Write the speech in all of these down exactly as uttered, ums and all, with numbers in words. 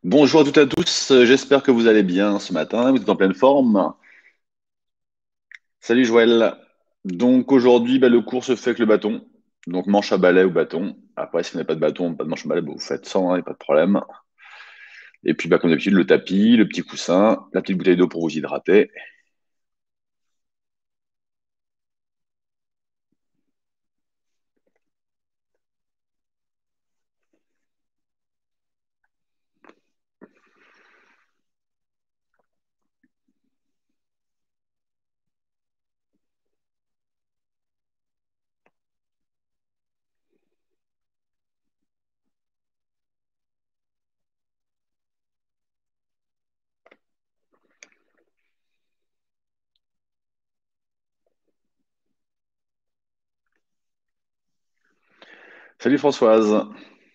Bonjour à toutes et à tous, euh, j'espère que vous allez bien ce matin, vous êtes en pleine forme. Salut Joël. Donc aujourd'hui, bah, le cours se fait avec le bâton. Donc manche à balai ou bâton. Après, si vous n'avez pas de bâton, pas de manche à balai, bah, vous faites sans, hein, y a pas de problème. Et puis bah, comme d'habitude, le tapis, le petit coussin, la petite bouteille d'eau pour vous hydrater. Salut Françoise.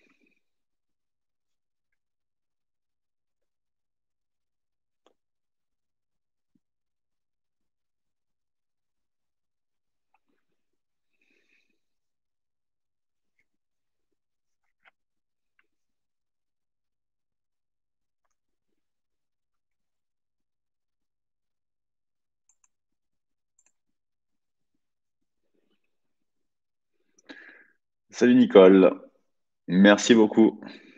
Salut Nicole. Merci beaucoup.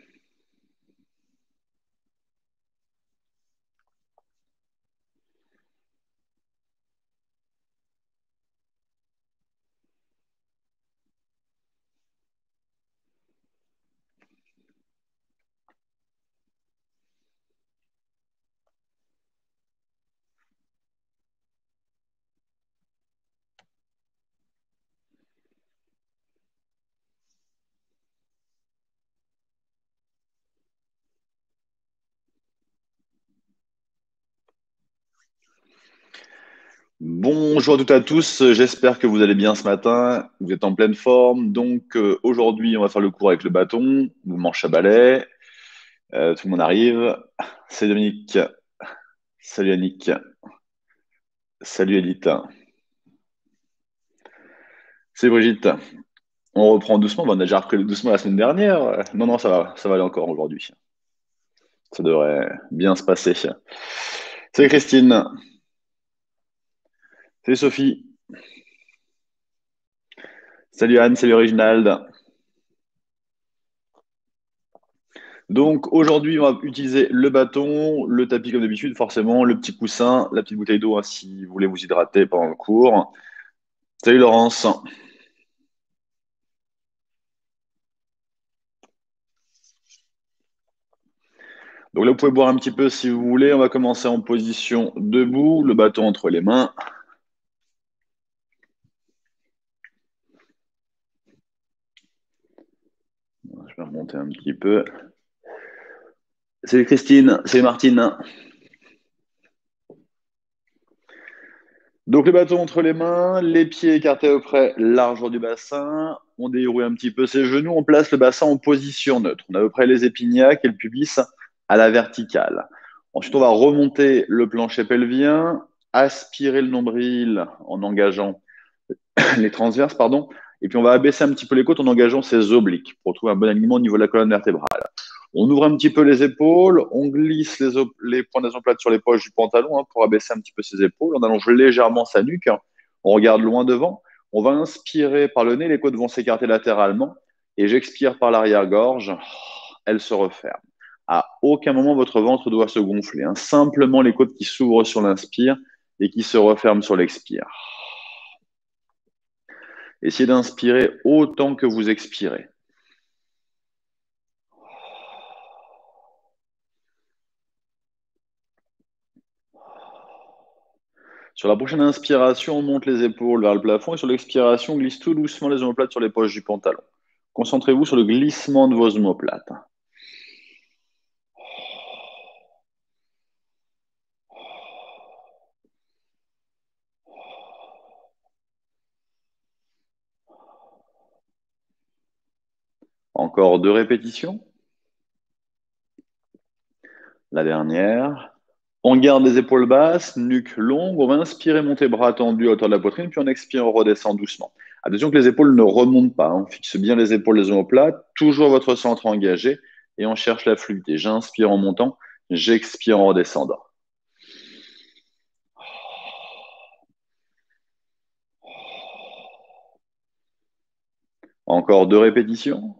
Bonjour à toutes et à tous, j'espère que vous allez bien ce matin, vous êtes en pleine forme. Donc euh, aujourd'hui, on va faire le cours avec le bâton ou manche à balai. Euh, tout le monde arrive. Salut Dominique. Salut Annick. Salut Edith. Salut Brigitte. On reprend doucement. Bon, on a déjà repris doucement la semaine dernière. Euh, Non, non, ça va, ça va aller encore aujourd'hui. Ça devrait bien se passer. Salut Christine. Salut Sophie. Salut Anne. Salut Reginald. Donc aujourd'hui, on va utiliser le bâton, le tapis comme d'habitude, forcément, le petit coussin, la petite bouteille d'eau hein, si vous voulez vous hydrater pendant le cours. Salut Laurence. Donc là, vous pouvez boire un petit peu si vous voulez. On va commencer en position debout, le bâton entre les mains. Je vais remonter un petit peu. Salut Christine, salut Martine. Donc le bâton entre les mains, les pieds écartés au près, largeur du bassin. On déroule un petit peu ses genoux, on place le bassin en position neutre. On a à peu près les épignacs et le pubis à la verticale. Ensuite, on va remonter le plancher pelvien, aspirer le nombril en engageant les transverses, pardon. Et puis on va abaisser un petit peu les côtes en engageant ses obliques pour trouver un bon alignement au niveau de la colonne vertébrale. On ouvre un petit peu les épaules, on glisse les, les points des omoplates sur les poches du pantalon hein, pour abaisser un petit peu ses épaules. On allonge légèrement sa nuque, hein. On regarde loin devant. On va inspirer par le nez, les côtes vont s'écarter latéralement et j'expire par l'arrière-gorge. Elle se referme. À aucun moment votre ventre doit se gonfler, hein. Simplement les côtes qui s'ouvrent sur l'inspire et qui se referment sur l'expire. Essayez d'inspirer autant que vous expirez. Sur la prochaine inspiration, on monte les épaules vers le plafond et sur l'expiration, on glisse tout doucement les omoplates sur les poches du pantalon. Concentrez-vous sur le glissement de vos omoplates. Encore deux répétitions. La dernière. On garde les épaules basses, nuque longue. On va inspirer, monter bras tendus à hauteur de la poitrine, puis on expire, on redescend doucement. Attention que les épaules ne remontent pas. On fixe bien les épaules, les omoplates. Toujours votre centre engagé. et on cherche la fluidité. J'inspire en montant, j'expire en redescendant. Encore deux répétitions.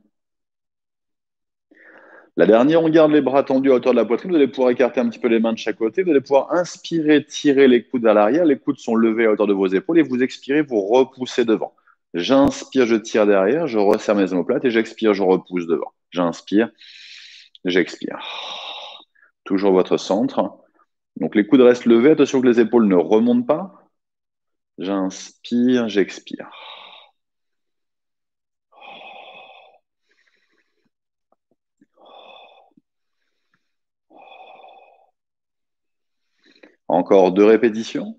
La dernière, on garde les bras tendus à hauteur de la poitrine. Vous allez pouvoir écarter un petit peu les mains de chaque côté. Vous allez pouvoir inspirer, tirer les coudes vers l'arrière. Les coudes sont levés à hauteur de vos épaules et vous expirez, vous repoussez devant. J'inspire, je tire derrière, je resserre mes omoplates et j'expire, je repousse devant. J'inspire, j'expire. Toujours votre centre. Donc les coudes restent levés. Attention que les épaules ne remontent pas. J'inspire, j'expire. Encore deux répétitions.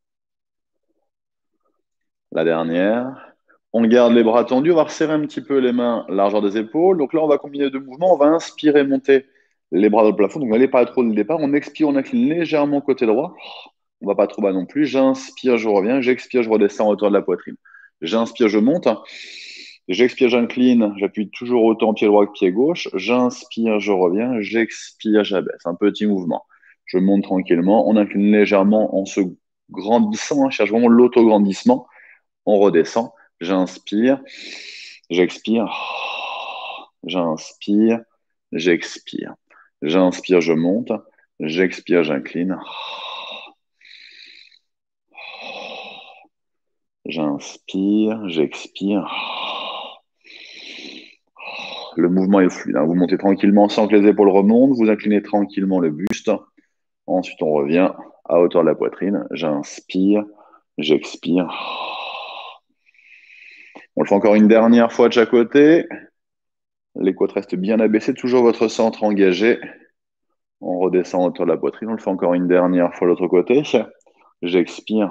La dernière. On garde les bras tendus. On va resserrer un petit peu les mains, largeur des épaules. Donc là, on va combiner deux mouvements. On va inspirer, monter les bras dans le plafond. Donc n'allez pas trop dès le départ. On expire, on incline légèrement côté droit. On ne va pas trop bas non plus. J'inspire, je reviens. J'expire, je redescends à hauteur de la poitrine. J'inspire, je monte. J'expire, j'incline. J'appuie toujours autant pied droit que pied gauche. J'inspire, je reviens. J'expire, j'abaisse. Un petit mouvement. Je monte tranquillement. On incline légèrement en se grandissant. On cherche vraiment l'autograndissement. On redescend. J'inspire. J'expire. J'inspire. J'expire. J'inspire, je monte. J'expire, j'incline. J'inspire, j'expire. Le mouvement est fluide, hein. Vous montez tranquillement sans que les épaules remontent. Vous inclinez tranquillement le buste. Ensuite, on revient à hauteur de la poitrine. J'inspire, j'expire. On le fait encore une dernière fois de chaque côté. Les côtes restent bien abaissées. Toujours votre centre engagé. On redescend à hauteur de la poitrine. On le fait encore une dernière fois de l'autre côté. J'expire.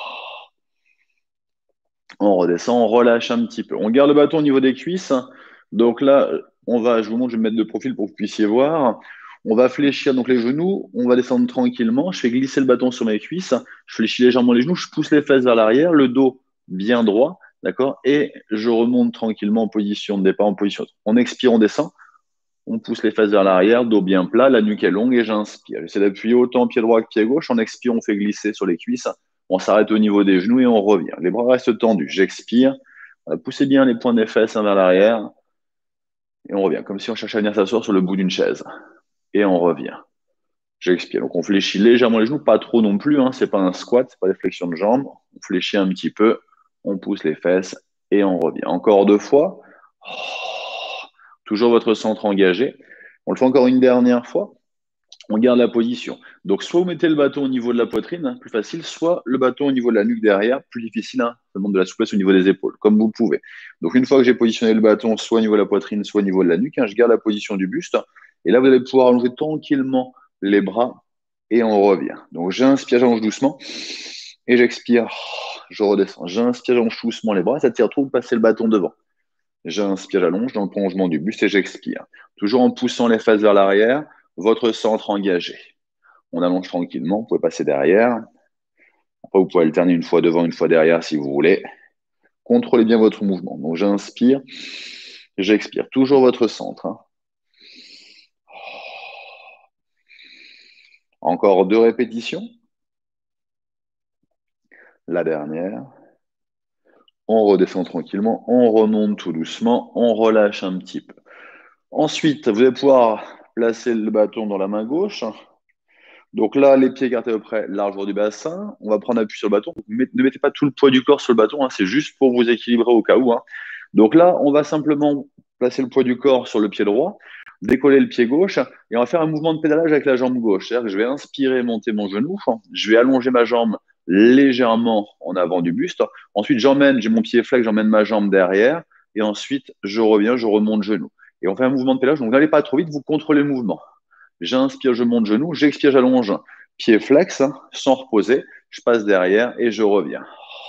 On redescend, on relâche un petit peu. On garde le bâton au niveau des cuisses. Donc là, on va, je vous montre, je vais me mettre de profil pour que vous puissiez voir. On va fléchir donc les genoux, on va descendre tranquillement. Je fais glisser le bâton sur mes cuisses. Je fléchis légèrement les genoux, je pousse les fesses vers l'arrière, le dos bien droit, d'accord? Et je remonte tranquillement en position de départ, en position. On expire, on descend. On pousse les fesses vers l'arrière, dos bien plat, la nuque est longue et j'inspire. J'essaie d'appuyer autant pied droit que pied gauche. En expire, on fait glisser sur les cuisses. On s'arrête au niveau des genoux et on revient. Les bras restent tendus. J'expire. Poussez bien les points des fesses vers l'arrière. Et on revient, comme si on cherchait à venir s'asseoir sur le bout d'une chaise. Et on revient. J'expire. Donc on fléchit légèrement les genoux, pas trop non plus. Hein. Ce n'est pas un squat, ce n'est pas des flexions de jambes. On fléchit un petit peu. On pousse les fesses et on revient. Encore deux fois. Toujours votre centre engagé. On le fait encore une dernière fois. On garde la position. Donc, soit vous mettez le bâton au niveau de la poitrine, hein, plus facile, soit le bâton au niveau de la nuque derrière, plus difficile, hein, ça demande de la souplesse au niveau des épaules, comme vous pouvez. Donc, une fois que j'ai positionné le bâton, soit au niveau de la poitrine, soit au niveau de la nuque, hein, je garde la position du buste. Et là, vous allez pouvoir allonger tranquillement les bras et on revient. Donc, j'inspire, j'allonge doucement et j'expire, je redescends. J'inspire, j'allonge doucement les bras, ça tire trop, vous passez le bâton devant. J'inspire, j'allonge dans le prolongement du buste et j'expire. Toujours en poussant les fesses vers l'arrière, votre centre engagé. On allonge tranquillement, vous pouvez passer derrière. Après, vous pouvez alterner une fois devant, une fois derrière si vous voulez. Contrôlez bien votre mouvement. Donc, j'inspire, j'expire. Toujours votre centre. Hein. Encore deux répétitions. La dernière. On redescend tranquillement, on remonte tout doucement, on relâche un petit peu. Ensuite, vous allez pouvoir placer le bâton dans la main gauche. Donc là, les pieds écartés auprès, largeur du bassin. On va prendre appui sur le bâton. Ne mettez pas tout le poids du corps sur le bâton, hein, c'est juste pour vous équilibrer au cas où. Hein. Donc là, on va simplement placer le poids du corps sur le pied droit, décoller le pied gauche et on va faire un mouvement de pédalage avec la jambe gauche. C'est-à-dire que je vais inspirer, monter mon genou, je vais allonger ma jambe légèrement en avant du buste. Ensuite, j'emmène, j'ai mon pied flex, j'emmène ma jambe derrière et ensuite, je reviens, je remonte genou. Et on fait un mouvement de pédalage. Donc, n'allez pas trop vite, vous contrôlez le mouvement. J'inspire, je monte genou, j'expire, j'allonge, pied flex, hein, sans reposer, je passe derrière et je reviens.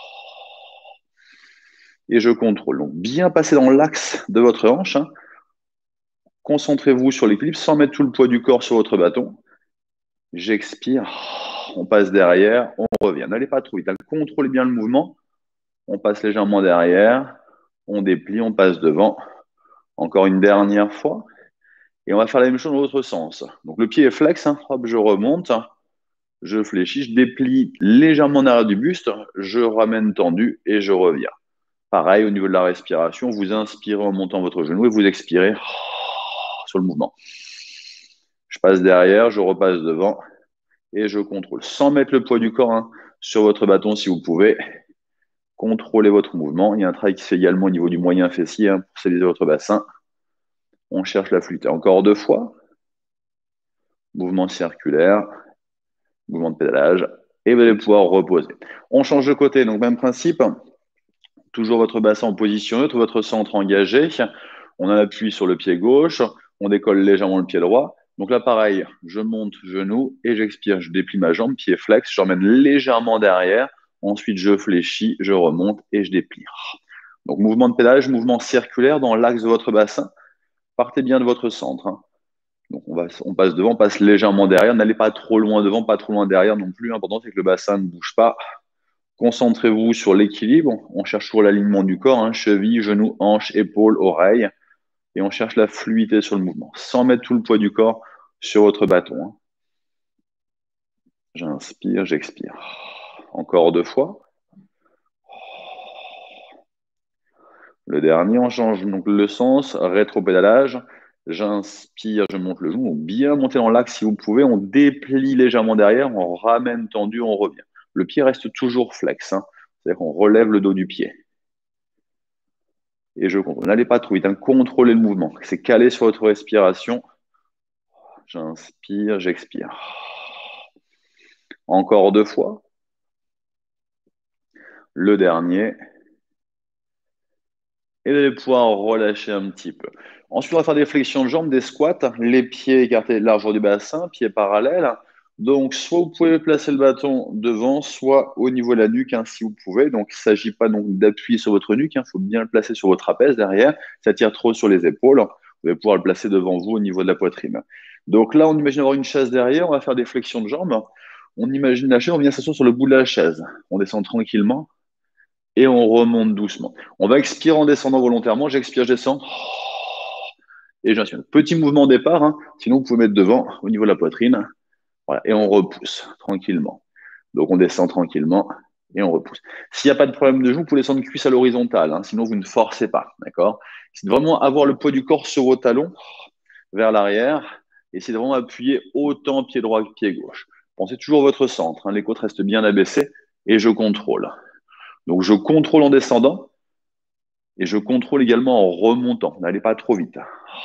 Et je contrôle. Donc, bien passer dans l'axe de votre hanche. Hein. Concentrez-vous sur l'équilibre sans mettre tout le poids du corps sur votre bâton. J'expire, on passe derrière, on revient. N'allez pas trop vite, hein. Contrôlez bien le mouvement. On passe légèrement derrière, on déplie, on passe devant. Encore une dernière fois. Et on va faire la même chose dans l'autre sens. Donc le pied est flex, hein. Hop, je remonte, je fléchis, je déplie légèrement en arrière du buste, je ramène tendu et je reviens. Pareil, au niveau de la respiration, vous inspirez en montant votre genou et vous expirez sur le mouvement. Je passe derrière, je repasse devant et je contrôle. Sans mettre le poids du corps hein, sur votre bâton si vous pouvez. Contrôlez votre mouvement. Il y a un travail qui se fait également au niveau du moyen fessier hein, pour stabiliser votre bassin. On cherche la fluidité. Encore deux fois. Mouvement circulaire, mouvement de pédalage. Et vous allez pouvoir reposer. On change de côté. Donc, même principe. Toujours votre bassin en position neutre, votre centre engagé. On a l'appui sur le pied gauche. On décolle légèrement le pied droit. Donc là, pareil, je monte genou et j'expire. Je déplie ma jambe, pied flex. Je remène légèrement derrière. Ensuite, je fléchis, je remonte et je déplie. Donc, mouvement de pédalage, mouvement circulaire dans l'axe de votre bassin. Partez bien de votre centre. Hein. Donc, on, va, on passe devant, on passe légèrement derrière. N'allez pas trop loin devant, pas trop loin derrière non plus. L'important, c'est que le bassin ne bouge pas. Concentrez-vous sur l'équilibre. On cherche toujours l'alignement du corps. Hein. Cheville, genou, hanche, épaule, oreille. Et on cherche la fluidité sur le mouvement, sans mettre tout le poids du corps sur votre bâton. Hein. J'inspire, j'expire. Encore deux fois. Le dernier, on change donc le sens, rétro-pédalage. J'inspire, je monte le genou. Bien monter dans l'axe si vous pouvez. On déplie légèrement derrière, on ramène tendu, on revient. Le pied reste toujours flex. Hein. C'est-à-dire qu'on relève le dos du pied. Et je contrôle. N'allez pas trop vite. Hein. Contrôlez le mouvement. C'est calé sur votre respiration. J'inspire, j'expire. Encore deux fois. Le dernier. Et vous allez pouvoir relâcher un petit peu. Ensuite, on va faire des flexions de jambes, des squats, les pieds écartés de largeur du bassin, pieds parallèles. Donc, soit vous pouvez placer le bâton devant, soit au niveau de la nuque, hein, si vous pouvez. Donc, il ne s'agit pas donc d'appuyer sur votre nuque, il hein, faut bien le placer sur votre trapèze derrière. Ça tire trop sur les épaules. Vous allez pouvoir le placer devant vous au niveau de la poitrine. Donc là, on imagine avoir une chaise derrière, on va faire des flexions de jambes. On imagine la chaise, on vient s'asseoir sur le bout de la chaise. On descend tranquillement. Et on remonte doucement. On va expirer en descendant volontairement. J'expire, je descends. Et j'inspire. Petit mouvement au départ. Hein. Sinon, vous pouvez mettre devant au niveau de la poitrine. Voilà. Et on repousse tranquillement. Donc, on descend tranquillement et on repousse. S'il n'y a pas de problème de genou, vous pouvez descendre cuisse à l'horizontale. Hein. Sinon, vous ne forcez pas. D'accord. C'est vraiment avoir le poids du corps sur vos talons vers l'arrière. Et c'est vraiment appuyer autant pied droit que pied gauche. Pensez toujours à votre centre. Hein. Les côtes restent bien abaissées. Et je contrôle. Donc, je contrôle en descendant et je contrôle également en remontant. N'allez pas trop vite.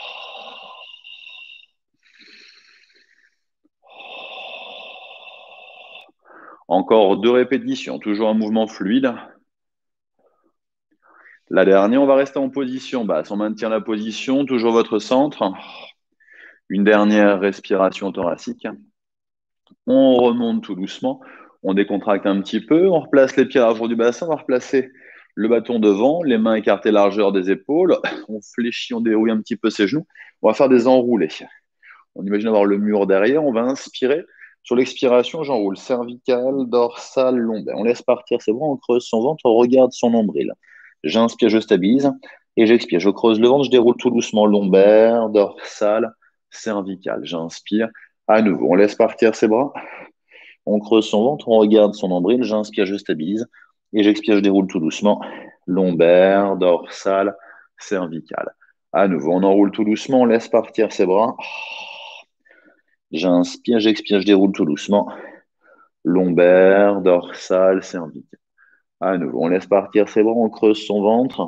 Encore deux répétitions, toujours un mouvement fluide. La dernière, on va rester en position basse. On maintient la position, toujours votre centre. Une dernière respiration thoracique. On remonte tout doucement. On décontracte un petit peu. On replace les pieds à l'argeur du bassin. On va replacer le bâton devant, les mains écartées largeur des épaules. On fléchit, on dérouille un petit peu ses genoux. On va faire des enroulés. On imagine avoir le mur derrière. On va inspirer. Sur l'expiration, j'enroule cervical, dorsal, lombaire. On laisse partir ses bras, on creuse son ventre, on regarde son nombril. J'inspire, je stabilise. Et j'expire. Je creuse le ventre, je déroule tout doucement lombaire, dorsal, cervical. J'inspire. À nouveau, on laisse partir ses bras. On creuse son ventre, on regarde son nombril. J'inspire, je stabilise. Et j'expire, je déroule tout doucement. Lombaire, dorsal, cervical. À nouveau, on enroule tout doucement, on laisse partir ses bras. J'inspire, j'expire, je déroule tout doucement. Lombaire, dorsal, cervical. À nouveau, on laisse partir ses bras, on creuse son ventre.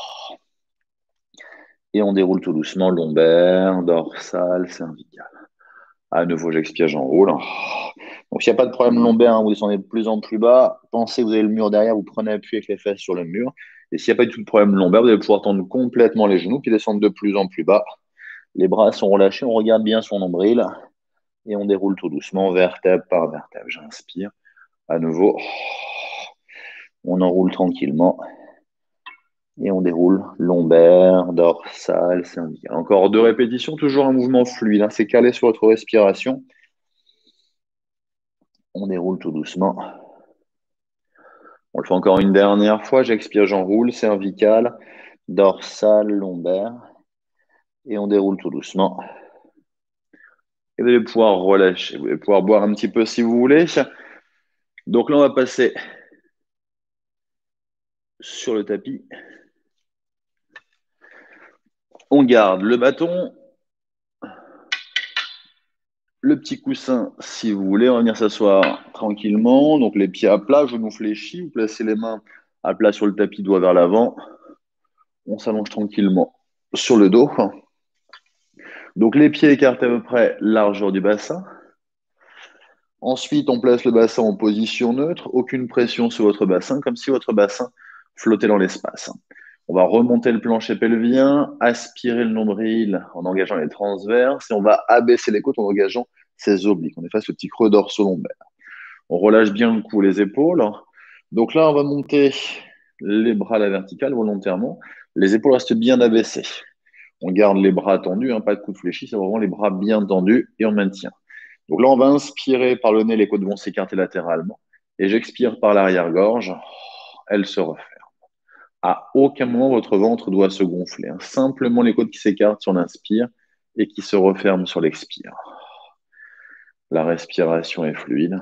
Et on déroule tout doucement. Lombaire, dorsal, cervical. À nouveau, j'expire, j'enroule. Donc, s'il n'y a pas de problème lombaire, hein, vous descendez de plus en plus bas. Pensez que vous avez le mur derrière, vous prenez appui avec les fesses sur le mur. Et s'il n'y a pas du tout de problème lombaire, vous allez pouvoir tendre complètement les genoux, puis descendre de plus en plus bas. Les bras sont relâchés, on regarde bien son nombril. Et on déroule tout doucement, vertèbre par vertèbre. J'inspire. À nouveau, on enroule tranquillement. Et on déroule lombaire, dorsal, cervical. Encore deux répétitions, toujours un mouvement fluide. Hein. C'est calé sur votre respiration. On déroule tout doucement. On le fait encore une dernière fois. J'expire, j'enroule, cervical, dorsal, lombaire. Et on déroule tout doucement. Vous allez pouvoir relâcher. Vous allez pouvoir boire un petit peu si vous voulez. Donc là, on va passer sur le tapis. On garde le bâton, le petit coussin si vous voulez. On va venir s'asseoir tranquillement. Donc les pieds à plat, genoux fléchis. Vous placez les mains à plat sur le tapis, doigts vers l'avant. On s'allonge tranquillement sur le dos. Donc les pieds écartés à peu près largeur du bassin. Ensuite, on place le bassin en position neutre. Aucune pression sur votre bassin, comme si votre bassin flottait dans l'espace. On va remonter le plancher pelvien, aspirer le nombril en engageant les transverses et on va abaisser les côtes en engageant ses obliques. On efface le petit creux dorso-lombaire. On relâche bien le cou, les épaules. Donc là, on va monter les bras à la verticale volontairement. Les épaules restent bien abaissées. On garde les bras tendus, hein, pas de coude fléchi, c'est vraiment les bras bien tendus et on maintient. Donc là, on va inspirer par le nez, les côtes vont s'écarter latéralement. Et j'expire par l'arrière-gorge, elle se referme. À aucun moment, votre ventre doit se gonfler, hein. Simplement les côtes qui s'écartent sur l'inspire et qui se referment sur l'expire. La respiration est fluide.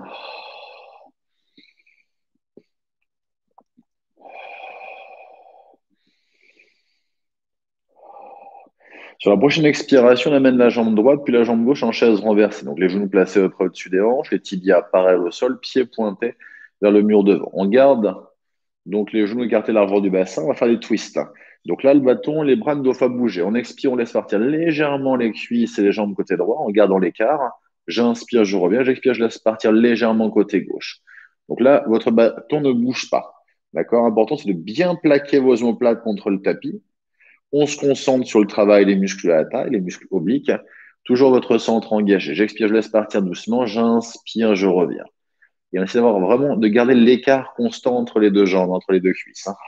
Sur la prochaine expiration, on amène la jambe droite puis la jambe gauche en chaise renversée. Donc les genoux placés près au-dessus des hanches, les tibias parallèles au sol, pieds pointés vers le mur devant. On garde donc les genoux écartés largeur du bassin. On va faire des twists. Donc là, le bâton, les bras ne doivent pas bouger. On expire, on laisse partir légèrement les cuisses et les jambes côté droit en gardant l'écart. J'inspire, je reviens. J'expire, je laisse partir légèrement côté gauche. Donc là, votre bâton ne bouge pas. D'accord? Important, c'est de bien plaquer vos omoplates contre le tapis. On se concentre sur le travail des muscles de la taille, les muscles obliques. Toujours votre centre engagé. J'expire, je laisse partir doucement. J'inspire, je reviens. Et on essaie d'avoir vraiment, de garder l'écart constant entre les deux jambes, entre les deux cuisses. Hein.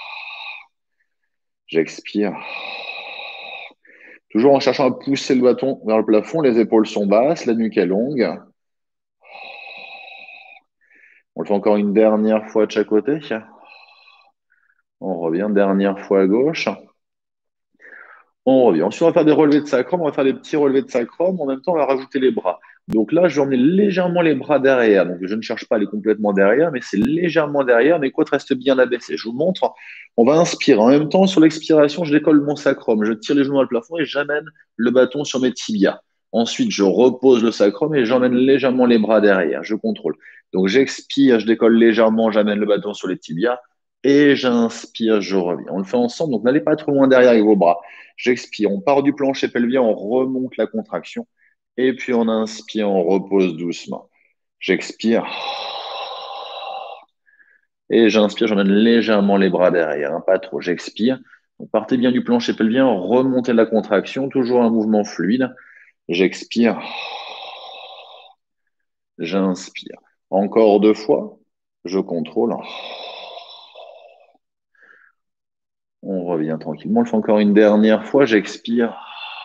J'expire. Toujours en cherchant à pousser le bâton vers le plafond. Les épaules sont basses, la nuque est longue. On le fait encore une dernière fois de chaque côté. On revient, dernière fois à gauche. On revient. Ensuite, on va faire des relevés de sacrum. On va faire des petits relevés de sacrum. En même temps, on va rajouter les bras. Donc là, je vais emmener légèrement les bras derrière. Donc, je ne cherche pas à aller complètement derrière, mais c'est légèrement derrière. Mes côtes restent bien abaissées. Je vous montre. On va inspirer. En même temps, sur l'expiration, je décolle mon sacrum. Je tire les genoux vers le plafond et j'amène le bâton sur mes tibias. Ensuite, je repose le sacrum et j'emmène légèrement les bras derrière. Je contrôle. Donc, j'expire, je décolle légèrement, j'amène le bâton sur les tibias et j'inspire, je reviens. On le fait ensemble. Donc, n'allez pas trop loin derrière avec vos bras. J'expire. On part du plancher pelvien, on remonte la contraction. Et puis on inspire, on repose doucement. J'expire. Et j'inspire, j'emmène légèrement les bras derrière, hein, pas trop. J'expire. Donc partez bien du plancher pelvien, remontez la contraction, toujours un mouvement fluide. J'expire. J'inspire. Encore deux fois. Je contrôle. On revient tranquillement. On le fait encore une dernière fois. J'expire.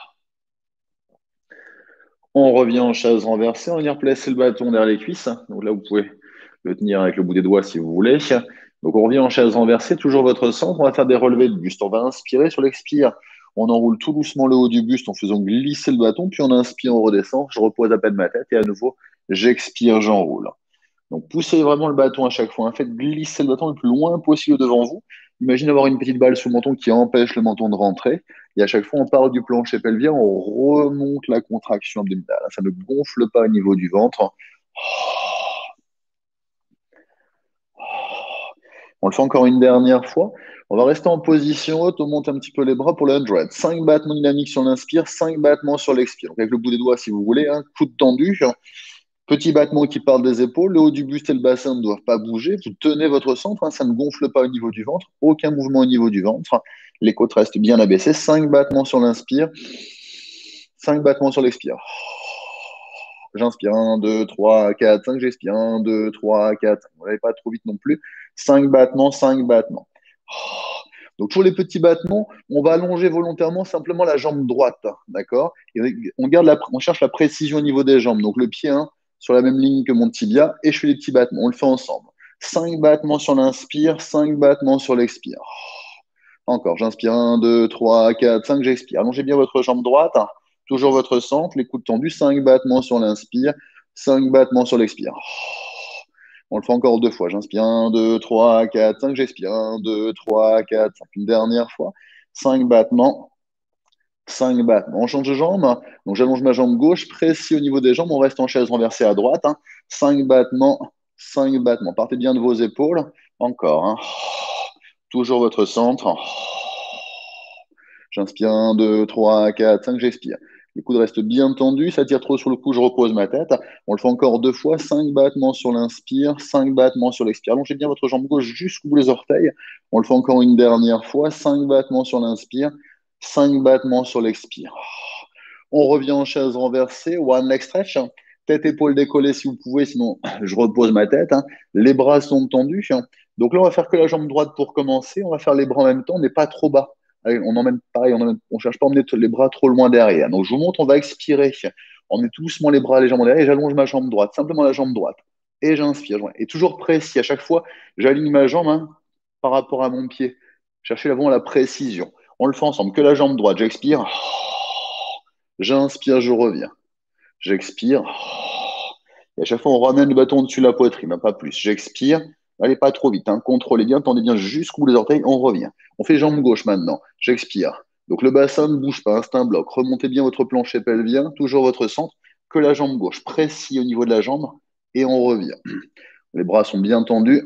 On revient en chaise renversée. On va venir placer le bâton derrière les cuisses. Donc là, vous pouvez le tenir avec le bout des doigts si vous voulez. Donc on revient en chaise renversée, toujours votre centre. On va faire des relevés de buste. On va inspirer sur l'expire. On enroule tout doucement le haut du buste en faisant glisser le bâton. Puis on inspire, on redescend. Je repose à peine ma tête. Et à nouveau, j'expire, j'enroule. Donc poussez vraiment le bâton à chaque fois, hein. Faites glisser le bâton le plus loin possible devant vous. Imaginez avoir une petite balle sous le menton qui empêche le menton de rentrer. Et à chaque fois, on part du plancher pelvien, on remonte la contraction abdominale. Ça ne gonfle pas au niveau du ventre. On le fait encore une dernière fois. On va rester en position haute, on monte un petit peu les bras pour le hundred. cinq battements dynamiques sur l'inspire, cinq battements sur l'expire. Donc avec le bout des doigts si vous voulez, hein, coude tendu. Petit battement qui part des épaules, le haut du buste et le bassin ne doivent pas bouger. Vous tenez votre centre, hein, ça ne gonfle pas au niveau du ventre, aucun mouvement au niveau du ventre. Les côtes restent bien abaissées. cinq battements sur l'inspire, cinq battements sur l'expire. J'inspire un, deux, trois, quatre, cinq, j'expire un, deux, trois, quatre. Vous n'allez pas trop vite non plus. cinq battements, cinq battements. Donc, pour les petits battements, on va allonger volontairement simplement la jambe droite. D'accord? On, garde la, on cherche la précision au niveau des jambes. Donc, le pied, hein, sur la même ligne que mon tibia et je fais les petits battements. On le fait ensemble. cinq battements sur l'inspire, cinq battements sur l'expire. Encore, j'inspire un, deux, trois, quatre, cinq, j'expire. Allongez bien votre jambe droite. Toujours votre centre, les coudes tendus, cinq battements sur l'inspire, cinq battements sur l'expire. On le fait encore deux fois. J'inspire un, deux, trois, quatre, cinq. J'expire un, deux, trois, quatre, cinq. Une dernière fois. cinq battements. cinq battements. On change de jambe. Donc j'allonge ma jambe gauche, précis au niveau des jambes. On reste en chaise renversée à droite. Hein. cinq battements. cinq battements. Partez bien de vos épaules. Encore. Hein. Toujours votre centre. J'inspire un, deux, trois, quatre, cinq. J'expire. Les coudes restent bien tendus, ça tire trop sur le cou, je repose ma tête. On le fait encore deux fois, cinq battements sur l'inspire, cinq battements sur l'expire. Allongez bien votre jambe gauche jusqu'au bout des orteils. On le fait encore une dernière fois, cinq battements sur l'inspire, cinq battements sur l'expire. On revient en chaise renversée, one leg stretch. Tête, épaule décollée si vous pouvez, sinon je repose ma tête. Hein. Les bras sont tendus. Donc là, on va faire que la jambe droite pour commencer. On va faire les bras en même temps, mais pas trop bas. Allez, on emmène pareil, on ne cherche pas à emmener les bras trop loin derrière. Donc je vous montre, on va expirer. On met tout doucement les bras légèrement derrière et j'allonge ma jambe droite, simplement la jambe droite. Et j'inspire. Et toujours précis. À chaque fois, j'aligne ma jambe hein, par rapport à mon pied. Cherchez l'avant à la précision. On le fait ensemble. Que la jambe droite. J'expire. J'inspire, je reviens. J'expire. Et à chaque fois, on ramène le bâton au-dessus de la poitrine, pas plus. J'expire. Allez pas trop vite. Hein. Contrôlez bien, tendez bien jusqu'au bout des orteils. On revient. On fait jambe gauche maintenant. J'expire. Donc le bassin ne bouge pas, instinct bloc. Remontez bien votre plancher pelvien, toujours votre centre. Que la jambe gauche. Précis au niveau de la jambe. Et on revient. Les bras sont bien tendus.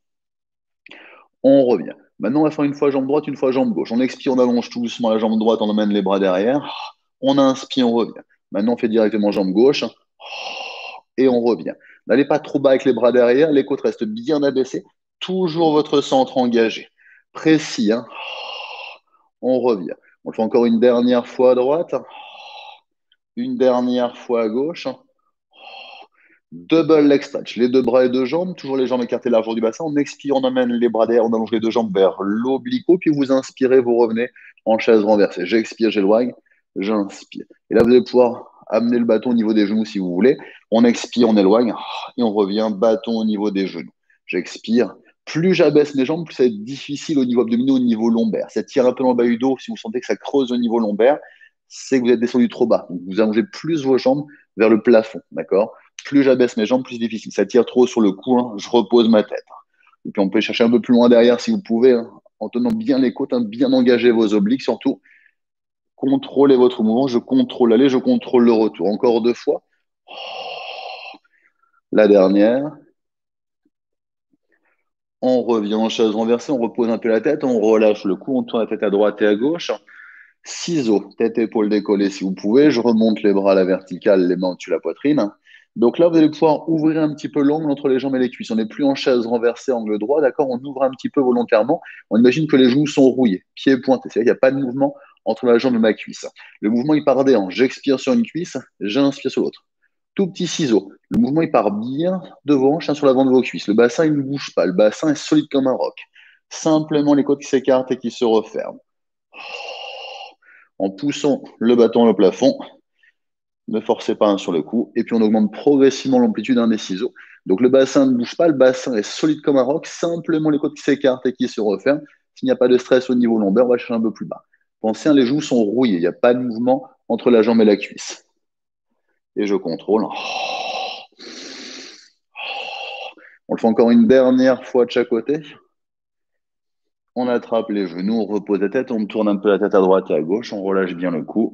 On revient. Maintenant, on va faire une fois jambe droite, une fois jambe gauche. On expire, on allonge tout doucement la jambe droite, on emmène les bras derrière. On inspire, on revient. Maintenant, on fait directement jambe gauche. Et on revient. N'allez pas trop bas avec les bras derrière. Les côtes restent bien abaissées. Toujours votre centre engagé. Précis. Hein. On revient. On le fait encore une dernière fois à droite. Une dernière fois à gauche. Double leg stretch, les deux bras et deux jambes, toujours les jambes écartées largeur du bassin. On expire, on amène les bras derrière, on allonge les deux jambes vers l'oblique, puis vous inspirez, vous revenez en chaise renversée. J'expire, j'éloigne, j'inspire. Et là, vous allez pouvoir amener le bâton au niveau des genoux si vous voulez. On expire, on éloigne, et on revient, bâton au niveau des genoux. J'expire. Plus j'abaisse mes jambes, plus ça va être difficile au niveau abdominaux, au niveau lombaire. Ça tire un peu dans le bas du dos. Si vous sentez que ça creuse au niveau lombaire, c'est que vous êtes descendu trop bas. Donc, vous allongez plus vos jambes vers le plafond, d'accord? Plus j'abaisse mes jambes, plus c'est difficile. Ça tire trop sur le cou, hein, je repose ma tête. Et puis on peut chercher un peu plus loin derrière si vous pouvez, hein, en tenant bien les côtes, hein, bien engager vos obliques, surtout. Contrôlez votre mouvement, je contrôle l'aller, je contrôle le retour. Encore deux fois. La dernière. On revient en chaise renversée, on repose un peu la tête, on relâche le cou, on tourne la tête à droite et à gauche. Ciseaux, tête, épaule décollée si vous pouvez. Je remonte les bras à la verticale, les mains au-dessus de la poitrine. Donc là, vous allez pouvoir ouvrir un petit peu l'angle entre les jambes et les cuisses. On n'est plus en chaise renversée, angle droit, d'accord? On ouvre un petit peu volontairement. On imagine que les genoux sont rouillés, pieds pointés. C'est-à-dire qu'il n'y a pas de mouvement entre la jambe et ma cuisse. Le mouvement, il part des hanches. J'expire sur une cuisse, j'inspire sur l'autre. Tout petit ciseau. Le mouvement, il part bien de vos hanches, hein, sur l'avant de vos cuisses. Le bassin, il ne bouge pas. Le bassin est solide comme un roc. Simplement les côtes qui s'écartent et qui se referment. En poussant le bâton au plafond, ne forcez pas hein, sur le cou, et puis on augmente progressivement l'amplitude hein, des ciseaux. Donc le bassin ne bouge pas, le bassin est solide comme un roc, simplement les côtes qui s'écartent et qui se referment. S'il n'y a pas de stress au niveau lombaire, on va chercher un peu plus bas. Pensez, hein, les joues sont rouillées, il n'y a pas de mouvement entre la jambe et la cuisse. Et je contrôle. On le fait encore une dernière fois de chaque côté. On attrape les genoux, on repose la tête, on tourne un peu la tête à droite et à gauche, on relâche bien le cou.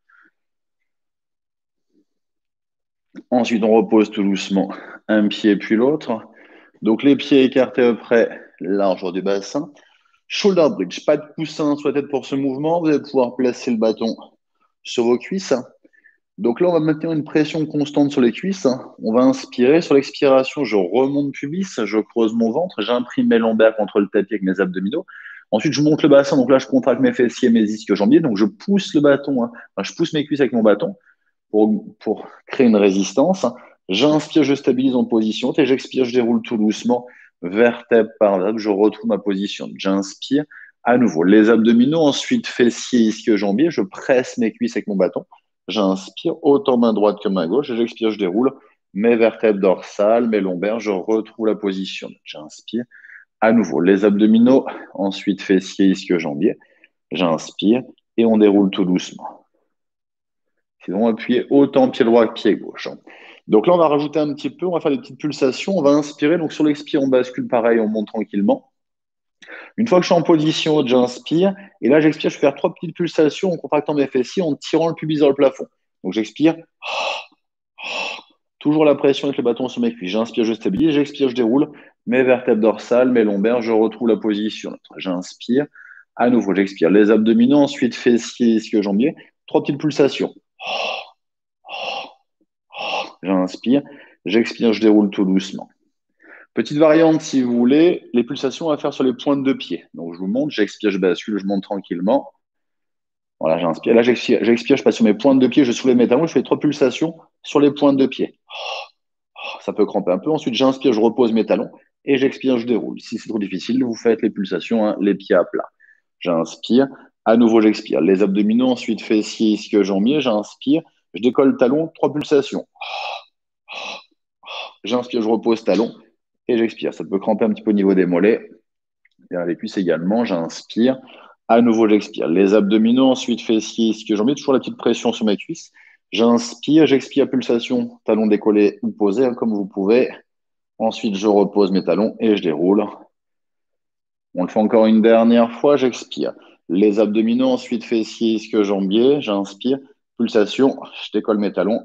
Ensuite, on repose tout doucement un pied puis l'autre. Donc, les pieds écartés à peu près largeur du bassin. Shoulder bridge, pas de coussin sur la tête pour ce mouvement. Vous allez pouvoir placer le bâton sur vos cuisses. Donc là, on va maintenir une pression constante sur les cuisses. On va inspirer. Sur l'expiration, je remonte le pubis, je creuse mon ventre, j'imprime mes lombaires contre le tapis avec mes abdominaux. Ensuite, je monte le bassin. Donc là, je contracte mes fessiers, mes ischio-jambiers. Donc, je pousse le bâton. Hein. Enfin, je pousse mes cuisses avec mon bâton pour, pour créer une résistance. J'inspire, je stabilise en position. Et j'expire, je déroule tout doucement, vertèbre par vertèbre. Je retrouve ma position. J'inspire à nouveau. Les abdominaux, ensuite fessiers, ischio-jambiers. Je presse mes cuisses avec mon bâton. J'inspire autant main droite que main gauche. Et j'expire, je déroule mes vertèbres dorsales, mes lombaires. Je retrouve la position. J'inspire à nouveau. Les abdominaux, ensuite fessiers, ischio-jambiers. J'inspire et on déroule tout doucement. Ils vont appuyer autant pied droit que pied gauche. Donc là, on va rajouter un petit peu, on va faire des petites pulsations, on va inspirer. Donc sur l'expire, on bascule pareil, on monte tranquillement. Une fois que je suis en position haute, j'inspire. Et là, j'expire, je vais faire trois petites pulsations en contractant mes fessiers, en tirant le pubis vers le plafond. Donc j'expire. Toujours la pression avec le bâton sur mes cuisses. J'inspire, je stabilise. J'expire, je déroule mes vertèbres dorsales, mes lombaires. Je retrouve la position. J'inspire. À nouveau, j'expire. Les abdominaux, ensuite fessiers, ischio-jambiers. Trois petites pulsations. J'inspire. J'expire, je déroule tout doucement. Petite variante, si vous voulez, les pulsations, on va faire sur les pointes de pied. Donc, je vous montre, j'expire, je bascule, je monte tranquillement. Voilà, j'inspire. Là, j'expire, j'expire, je passe sur mes pointes de pied, je soulève mes talons, je fais trois pulsations sur les pointes de pied. Ça peut cramper un peu. Ensuite, j'inspire, je repose mes talons et j'expire, je déroule. Si c'est trop difficile, vous faites les pulsations, hein, les pieds à plat. J'inspire. À nouveau, j'expire. Les abdominaux, ensuite fessiers, ischio-jambiers. J'inspire. Je décolle le talon, trois pulsations. J'inspire, je repose talon et j'expire. Ça peut cramper un petit peu au niveau des mollets. Derrière les cuisses également. J'inspire. À nouveau, j'expire. Les abdominaux, ensuite fessiers, ischio-jambiers. Toujours la petite pression sur mes cuisses. J'inspire, j'expire, pulsation, talon décollé ou posé, hein, comme vous pouvez. Ensuite, je repose mes talons et je déroule. On le fait encore une dernière fois, j'expire. Les abdominaux, ensuite fessiers, ischio-jambiers. J'inspire, pulsation, je décolle mes talons.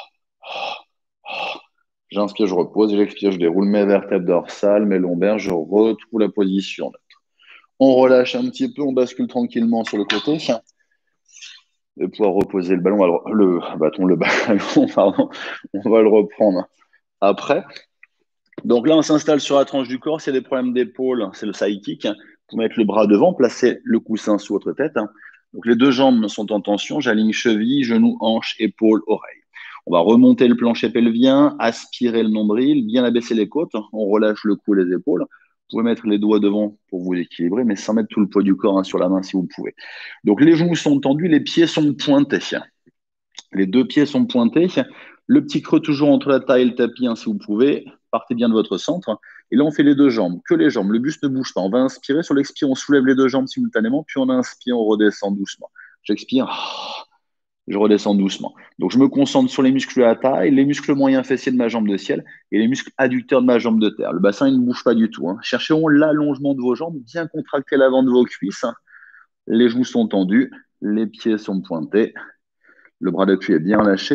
J'inspire, je repose, j'expire, je déroule mes vertèbres dorsales, mes lombaires, je retrouve la position neutre. On relâche un petit peu, on bascule tranquillement sur le côté. De pouvoir reposer le ballon, alors, le bâton, le ballon, pardon, on va le reprendre après. Donc là, on s'installe sur la tranche du corps. S'il y a des problèmes d'épaule, c'est le side kick. Vous mettez le bras devant, placez le coussin sous votre tête. Donc les deux jambes sont en tension. J'aligne cheville, genoux, hanches, épaules, oreilles. On va remonter le plancher pelvien, aspirer le nombril, bien abaisser les côtes. On relâche le cou et les épaules. Vous pouvez mettre les doigts devant pour vous équilibrer, mais sans mettre tout le poids du corps, hein, sur la main si vous pouvez. Donc les genoux sont tendus, les pieds sont pointés. Les deux pieds sont pointés. Le petit creux toujours entre la taille et le tapis, hein, si vous pouvez. Partez bien de votre centre. Et là, on fait les deux jambes, que les jambes. Le buste ne bouge pas. On va inspirer. Sur l'expire, on soulève les deux jambes simultanément. Puis on inspire, on redescend doucement. J'expire. Je redescends doucement. Donc, je me concentre sur les muscles de la taille, les muscles moyens fessiers de ma jambe de ciel et les muscles adducteurs de ma jambe de terre. Le bassin, il ne bouge pas du tout, hein. Cherchez l'allongement de vos jambes, bien contracter l'avant de vos cuisses. Les genoux sont tendus, les pieds sont pointés. Le bras d'appui est bien lâché.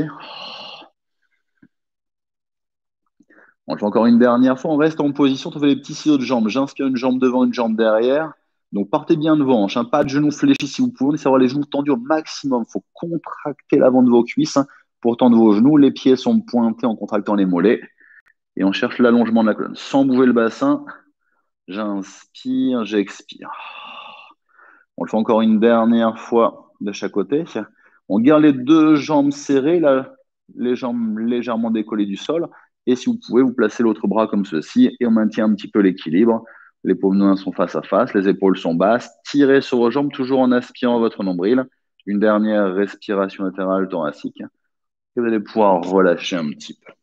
On le fait encore une dernière fois. On reste en position. On fait les petits ciseaux de jambes. J'inspire une jambe devant, une jambe derrière. Donc, partez bien de vos hanches, hein. Pas de genoux fléchis si vous pouvez. Laissez avoir les genoux tendus au maximum. Il faut contracter l'avant de vos cuisses, hein, pour tendre vos genoux. Les pieds sont pointés en contractant les mollets. Et on cherche l'allongement de la colonne. Sans bouger le bassin. J'inspire, j'expire. On le fait encore une dernière fois de chaque côté. On garde les deux jambes serrées, là, les jambes légèrement décollées du sol. Et si vous pouvez, vous placez l'autre bras comme ceci et on maintient un petit peu l'équilibre. Les paumes de main sont face à face, les épaules sont basses. Tirez sur vos jambes, toujours en aspirant votre nombril. Une dernière respiration latérale thoracique. Et vous allez pouvoir relâcher un petit peu.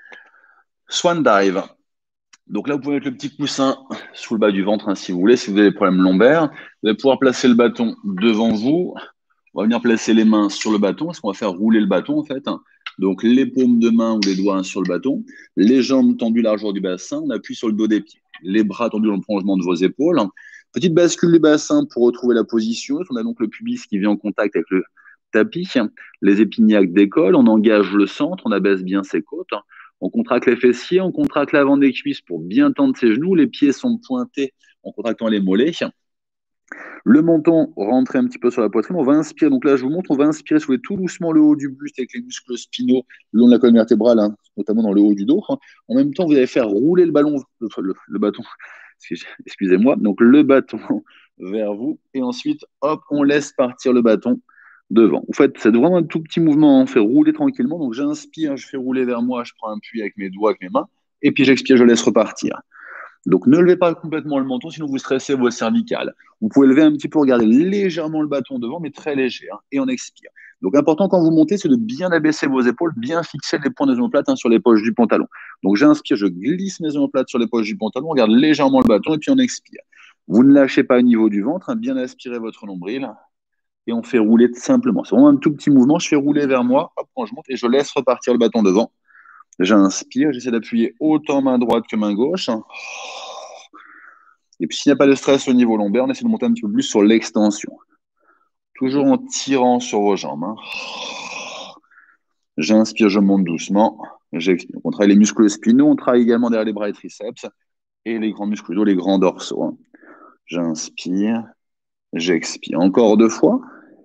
Swan dive. Donc là, vous pouvez mettre le petit coussin sous le bas du ventre, hein, si vous voulez. Si vous avez des problèmes lombaires, vous allez pouvoir placer le bâton devant vous. On va venir placer les mains sur le bâton, parce qu'on va faire rouler le bâton, en fait. Donc, les paumes de main ou les doigts, hein, sur le bâton. Les jambes tendues largeur du bassin. On appuie sur le dos des pieds. Les bras tendus dans le prolongement de vos épaules. Petite bascule du bassin pour retrouver la position. On a donc le pubis qui vient en contact avec le tapis. Les épignacs décollent. On engage le centre. On abaisse bien ses côtes. On contracte les fessiers. On contracte l'avant des cuisses pour bien tendre ses genoux. Les pieds sont pointés en contractant les mollets. Le menton rentre un petit peu sur la poitrine. On va inspirer. Donc là, je vous montre, on va inspirer, soulever tout doucement le haut du buste avec les muscles spinaux le long de la colonne vertébrale, hein, notamment dans le haut du dos. En même temps, vous allez faire rouler le ballon, le, le, le bâton, excusez-moi, donc le bâton vers vous. Et ensuite, hop, on laisse partir le bâton devant. Vous faites, c'est vraiment un tout petit mouvement, on fait rouler tranquillement. Donc j'inspire, je fais rouler vers moi, je prends un puits avec mes doigts, avec mes mains. Et puis j'expire, je laisse repartir. Donc, ne levez pas complètement le menton, sinon vous stressez vos cervicales. Vous pouvez lever un petit peu, regarder légèrement le bâton devant, mais très léger, hein, et on expire. Donc, important quand vous montez, c'est de bien abaisser vos épaules, bien fixer les points des omoplates, hein, sur les poches du pantalon. Donc, j'inspire, je glisse mes omoplates sur les poches du pantalon, on regarde légèrement le bâton, et puis on expire. Vous ne lâchez pas au niveau du ventre, hein, bien aspirez votre nombril. et on fait rouler simplement. C'est vraiment un tout petit mouvement. Je fais rouler vers moi, hop, quand je monte, et je laisse repartir le bâton devant. J'inspire, j'essaie d'appuyer autant main droite que main gauche. Et puis s'il n'y a pas de stress au niveau lombaire, on essaie de monter un petit peu plus sur l'extension. Toujours en tirant sur vos jambes. Hein. J'inspire, je monte doucement. J'expire. On travaille les muscles spinaux, on travaille également derrière les bras et triceps et les grands muscles du dos, les grands dorsaux. Hein. J'inspire, j'expire. Encore deux fois.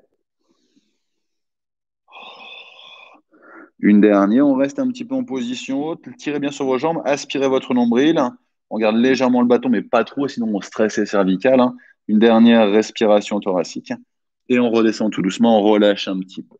Une dernière, on reste un petit peu en position haute. Tirez bien sur vos jambes, aspirez votre nombril. On garde légèrement le bâton, mais pas trop, sinon on stresse les cervicales. Hein. Une dernière respiration thoracique. Et on redescend tout doucement, on relâche un petit peu.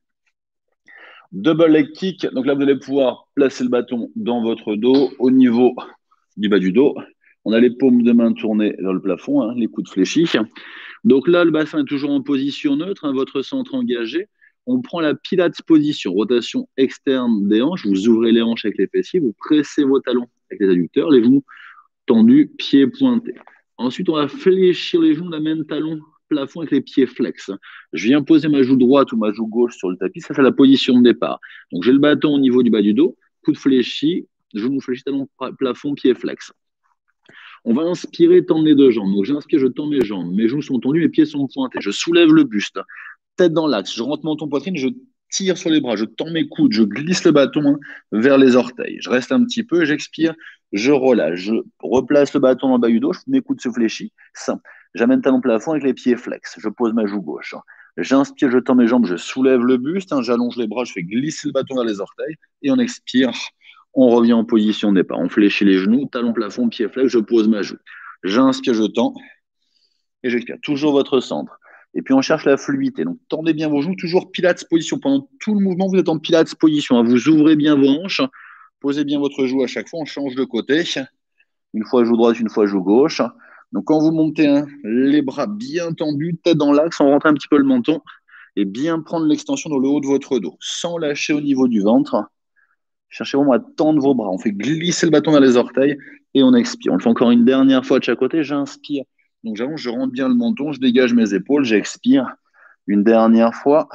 Double leg kick. Donc là, vous allez pouvoir placer le bâton dans votre dos, au niveau du bas du dos. On a les paumes de main tournées vers le plafond, hein, les coudes fléchis. Donc là, le bassin est toujours en position neutre, hein, votre centre engagé. On prend la Pilates position, rotation externe des hanches. Vous ouvrez les hanches avec les fessiers, vous pressez vos talons avec les adducteurs, les genoux tendus, pieds pointés. Ensuite, on va fléchir les genoux, la même talon plafond avec les pieds flex. Je viens poser ma joue droite ou ma joue gauche sur le tapis. Ça, c'est la position de départ. Donc, j'ai le bâton au niveau du bas du dos, coude fléchi, genou fléchi, talon plafond, pieds flex. On va inspirer, tendre les deux jambes. Donc, j'inspire, je tends mes jambes. Mes genoux sont tendus, mes pieds sont pointés. Je soulève le buste. Tête dans l'axe. Je rentre menton poitrine, je tire sur les bras. Je tends mes coudes. Je glisse le bâton hein, vers les orteils. Je reste un petit peu. J'expire. Je relâche. Je replace le bâton dans le bas du dos. Mes coudes se fléchissent. J'amène talon plafond avec les pieds flex. Je pose ma joue gauche. J'inspire, je tends mes jambes. Je soulève le buste. Hein, J'allonge les bras. Je fais glisser le bâton vers les orteils. Et on expire. On revient en position de départ. On fléchit les genoux, talon plafond, pied flex, je pose ma joue. J'inspire, je tends et j'expire. Toujours votre centre. Et puis on cherche la fluidité. Donc tendez bien vos genoux, toujours pilates position. Pendant tout le mouvement, vous êtes en pilates position. Vous ouvrez bien vos hanches, posez bien votre joue à chaque fois. On change de côté. Une fois joue droite, une fois joue gauche. Donc quand vous montez hein, les bras bien tendus, tête dans l'axe, on rentre un petit peu le menton et bien prendre l'extension dans le haut de votre dos, sans lâcher au niveau du ventre. Cherchez vraiment à tendre vos bras. On fait glisser le bâton vers les orteils et on expire. On le fait encore une dernière fois de chaque côté. J'inspire. Donc j'allonge, je rentre bien le menton, je dégage mes épaules, j'expire. Une dernière fois.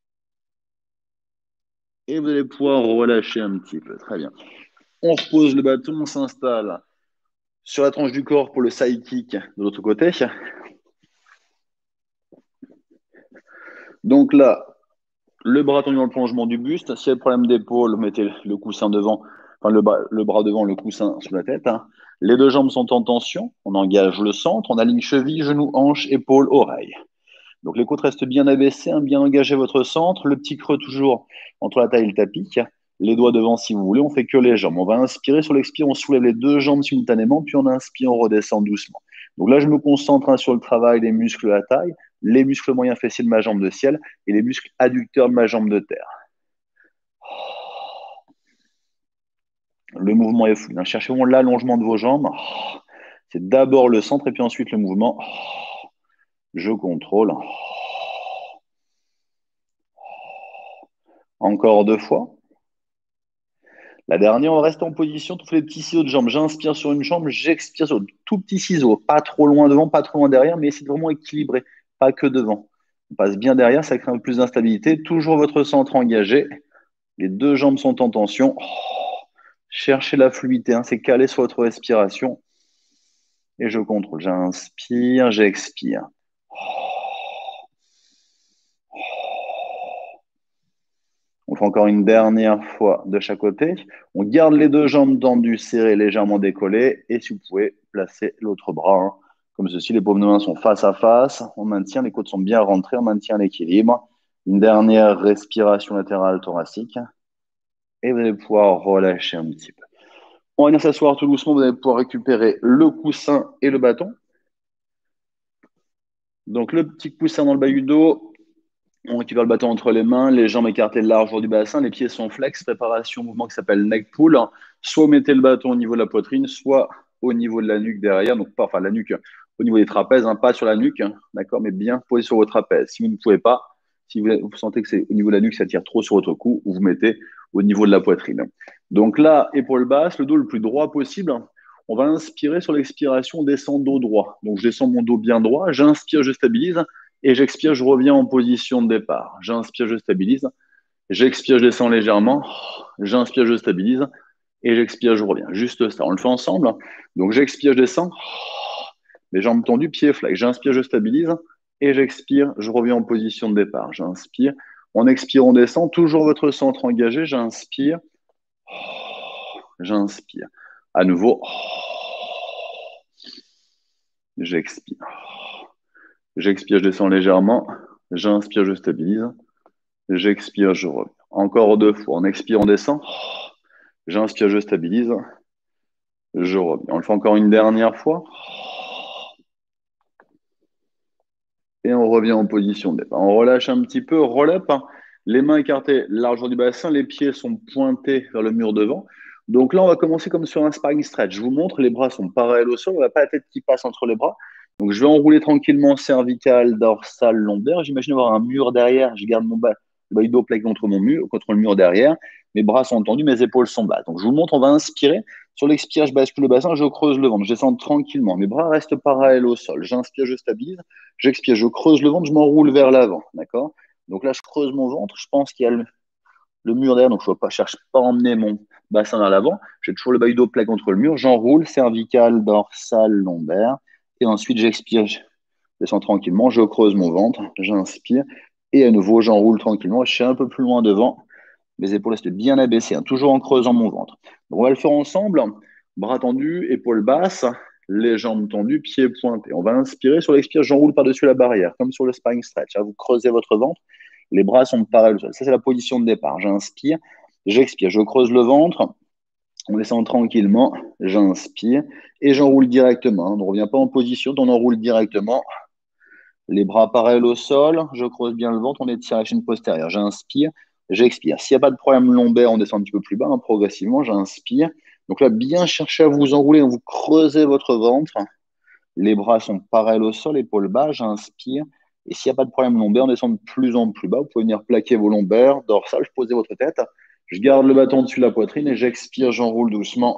Et vous allez pouvoir relâcher un petit peu. Très bien. On repose le bâton, on s'installe sur la tranche du corps pour le side kick de l'autre côté. Donc là, le bras tendu dans le prolongement du buste. S'il y a le problème d'épaule, mettez le coussin devant, enfin le bras, le bras devant, le coussin sous la tête. Hein. Les deux jambes sont en tension. On engage le centre. On aligne cheville, genou, hanche, épaule, oreille. Donc les côtes restent bien abaissées, hein, bien engagez votre centre. Le petit creux toujours entre la taille et le tapis. Les doigts devant si vous voulez. On fait que les jambes. On va inspirer. Sur l'expire, on soulève les deux jambes simultanément. Puis on inspire, on redescend doucement. Donc là, je me concentre hein, sur le travail des muscles de la taille, les muscles moyens fessiers de ma jambe de ciel et les muscles adducteurs de ma jambe de terre. Le mouvement est fluide. Hein. Cherchez vraiment l'allongement de vos jambes. C'est d'abord le centre et puis ensuite le mouvement. Je contrôle. Encore deux fois. La dernière, on reste en position, tous les petits ciseaux de jambes. J'inspire sur une jambe, j'expire sur le tout petit ciseau. Pas trop loin devant, pas trop loin derrière, mais essayez de vraiment équilibrer, pas que devant. On passe bien derrière, ça crée un peu plus d'instabilité. Toujours votre centre engagé. Les deux jambes sont en tension. Cherchez la fluidité, hein, c'est calé sur votre respiration. Et je contrôle. J'inspire, j'expire. On fait encore une dernière fois de chaque côté. On garde les deux jambes tendues, serrées, légèrement décollées. Et si vous pouvez, placer l'autre bras. Hein. Comme ceci, les paumes de main sont face à face. On maintient, les côtes sont bien rentrées, on maintient l'équilibre. Une dernière respiration latérale thoracique. Et vous allez pouvoir relâcher un petit peu. On va venir s'asseoir tout doucement. Vous allez pouvoir récupérer le coussin et le bâton. Donc, le petit coussin dans le bas du dos. On récupère le bâton entre les mains, les jambes écartées de largeur du bassin, les pieds sont flex, préparation, mouvement qui s'appelle neck pull. Soit vous mettez le bâton au niveau de la poitrine, soit au niveau de la nuque derrière, donc pas, enfin la nuque au niveau des trapèzes, hein, pas sur la nuque, hein, d'accord, mais bien posé sur vos trapèzes. Si vous ne pouvez pas, si vous, vous sentez que c'est au niveau de la nuque, ça tire trop sur votre cou, vous mettez au niveau de la poitrine. Donc là, épaule basse, le dos le plus droit possible. On va inspirer sur l'expiration, on descend dos droit. Donc je descends mon dos bien droit, j'inspire, je stabilise. Et j'expire, je reviens en position de départ. J'inspire, je stabilise. J'expire, je descends légèrement. J'inspire, je stabilise. Et j'expire, je reviens. Juste ça. On le fait ensemble. Donc j'expire, je descends. Les jambes tendues, pieds fly. J'inspire, je stabilise. Et j'expire, je reviens en position de départ. J'inspire. On expire, on descend. Toujours votre centre engagé. J'inspire. J'inspire. À nouveau. J'expire. J'expire, je descends légèrement. J'inspire, je stabilise. J'expire, je reviens. Encore deux fois. On expire, on descend. J'inspire, je stabilise. Je reviens. On le fait encore une dernière fois. Et on revient en position de départ. On relâche un petit peu, relève. Les mains écartées, largeur du bassin. Les pieds sont pointés vers le mur devant. Donc là, on va commencer comme sur un sparring stretch. Je vous montre, les bras sont parallèles au sol. On n'a pas la tête qui passe entre les bras. Donc, je vais enrouler tranquillement cervical, dorsal, lombaire. J'imagine avoir un mur derrière. Je garde mon bas, le bas du dos plaqué contre mon mur, contre le mur derrière. Mes bras sont tendus, mes épaules sont basses. Donc, je vous montre, on va inspirer. Sur l'expire, je bascule le bassin, je creuse le ventre. Je descends tranquillement. Mes bras restent parallèles au sol. J'inspire, je stabilise. J'expire, je creuse le ventre, je m'enroule vers l'avant. D'accord? Donc là, je creuse mon ventre. Je pense qu'il y a le, le mur derrière, donc je ne cherche pas à emmener mon bassin vers l'avant. J'ai toujours le bas du dos plaqué contre le mur. J'enroule cervical, dorsal, lombaire. Et ensuite, j'expire, je descends tranquillement, je creuse mon ventre, j'inspire. Et à nouveau, j'enroule tranquillement. Je suis un peu plus loin devant. Mes épaules restent bien abaissées, hein, toujours en creusant mon ventre. Donc, on va le faire ensemble. Bras tendus, épaules basses, les jambes tendues, pieds pointés. On va inspirer. Sur l'expire, j'enroule par-dessus la barrière, comme sur le spine stretch. Vous creusez votre ventre. Les bras sont parallèles. Ça, c'est la position de départ. J'inspire, j'expire, je creuse le ventre. On descend tranquillement, j'inspire et j'enroule directement. On ne revient pas en position, on enroule directement. Les bras parallèles au sol, je creuse bien le ventre, on étire la chaîne postérieure. J'inspire, j'expire. S'il n'y a pas de problème lombaire, on descend un petit peu plus bas, hein, progressivement, j'inspire. Donc là, bien chercher à vous enrouler, vous creusez votre ventre. Les bras sont parallèles au sol, épaules bas, j'inspire. Et s'il n'y a pas de problème lombaire, on descend de plus en plus bas. Vous pouvez venir plaquer vos lombaires, dorsales, posez votre tête. Je garde le bâton dessus de la poitrine et j'expire, j'enroule doucement.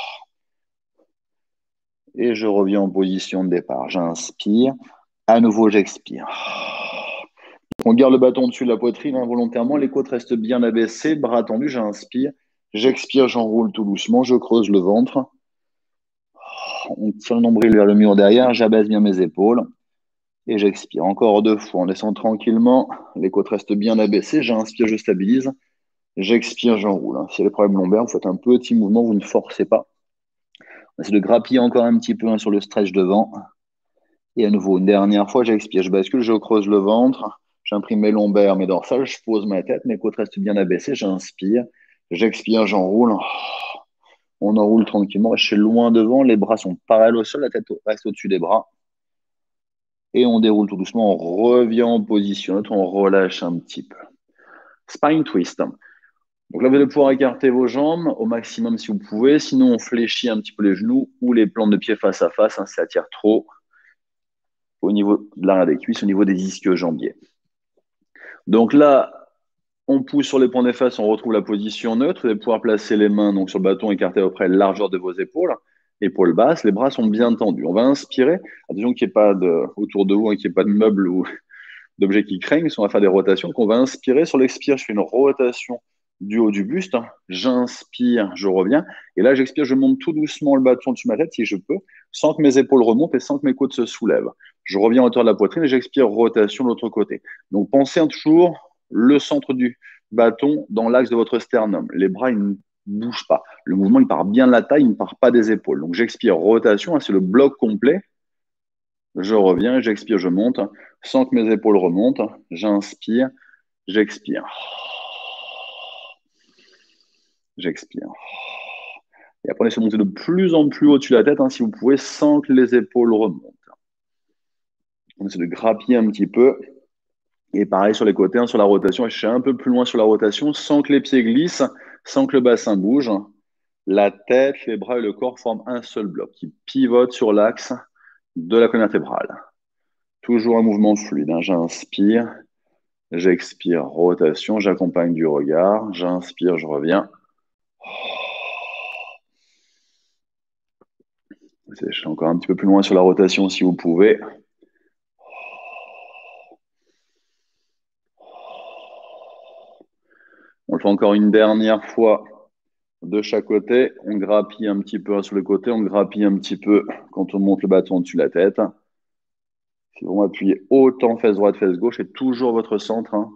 Et je reviens en position de départ. J'inspire. À nouveau, j'expire. On garde le bâton dessus de la poitrine involontairement. Les côtes restent bien abaissées, bras tendus. J'inspire. J'expire, j'enroule tout doucement. Je creuse le ventre. On tire le nombril vers le mur derrière. J'abaisse bien mes épaules. Et j'expire. Encore deux fois. On descend tranquillement. Les côtes restent bien abaissées. J'inspire, je stabilise. J'expire, j'enroule. S'il y a des problèmes lombaires, vous faites un petit mouvement. Vous ne forcez pas. On essaie de grappiller encore un petit peu hein, sur le stretch devant. Et à nouveau, une dernière fois, j'expire, je bascule, je creuse le ventre, j'imprime mes lombaires, mes dorsales, je pose ma tête, mes côtes restent bien abaissées, j'inspire, j'expire, j'enroule. On enroule tranquillement, je suis loin devant, les bras sont parallèles au sol, la tête reste au-dessus des bras. Et on déroule tout doucement, on revient en position, on relâche un petit peu. Spine twist. Donc là, vous allez pouvoir écarter vos jambes au maximum si vous pouvez. Sinon, on fléchit un petit peu les genoux ou les plantes de pied face à face. Hein, ça attire trop au niveau de l'arrière des cuisses, au niveau des ischio-jambiers. Donc là, on pousse sur les points des fesses, on retrouve la position neutre. Vous allez pouvoir placer les mains donc, sur le bâton écarté à peu près la largeur de vos épaules. Épaules basses, les bras sont bien tendus. On va inspirer. Attention qu'il n'y ait pas de, autour de vous, hein, qu'il n'y ait pas de meubles ou d'objets qui craignent. On va faire des rotations. Donc on va inspirer. Sur l'expire, je fais une rotation du haut du buste. J'inspire, je reviens. Et là, j'expire, je monte tout doucement le bâton dessus de ma tête si je peux, sans que mes épaules remontent et sans que mes côtes se soulèvent. Je reviens à hauteur de la poitrine et j'expire, rotation de l'autre côté. Donc pensez toujours le centre du bâton dans l'axe de votre sternum. Les bras, ils ne bougent pas. Le mouvement, il part bien de la taille, il ne part pas des épaules. Donc j'expire, rotation, c'est le bloc complet. Je reviens, j'expire, je monte, sans que mes épaules remontent. J'inspire, j'expire. J'expire. Et après, laissez monter de plus en plus au-dessus de la tête, hein, si vous pouvez, sans que les épaules remontent. On essaie de grappiller un petit peu. Et pareil sur les côtés, hein, sur la rotation. Je suis un peu plus loin sur la rotation, sans que les pieds glissent, sans que le bassin bouge. La tête, les bras et le corps forment un seul bloc qui pivote sur l'axe de la colonne vertébrale. Toujours un mouvement fluide. Hein. J'inspire, j'expire, rotation, j'accompagne du regard. J'inspire, je reviens. Je suis encore un petit peu plus loin sur la rotation si vous pouvez. fait encore une dernière fois de chaque côté. On grappille un petit peu sur le côté, on grappille un petit peu quand on monte le bâton au-dessus de la tête. C'est bon, appuyez autant fesse droite, fesse gauche et toujours votre centre. Hein.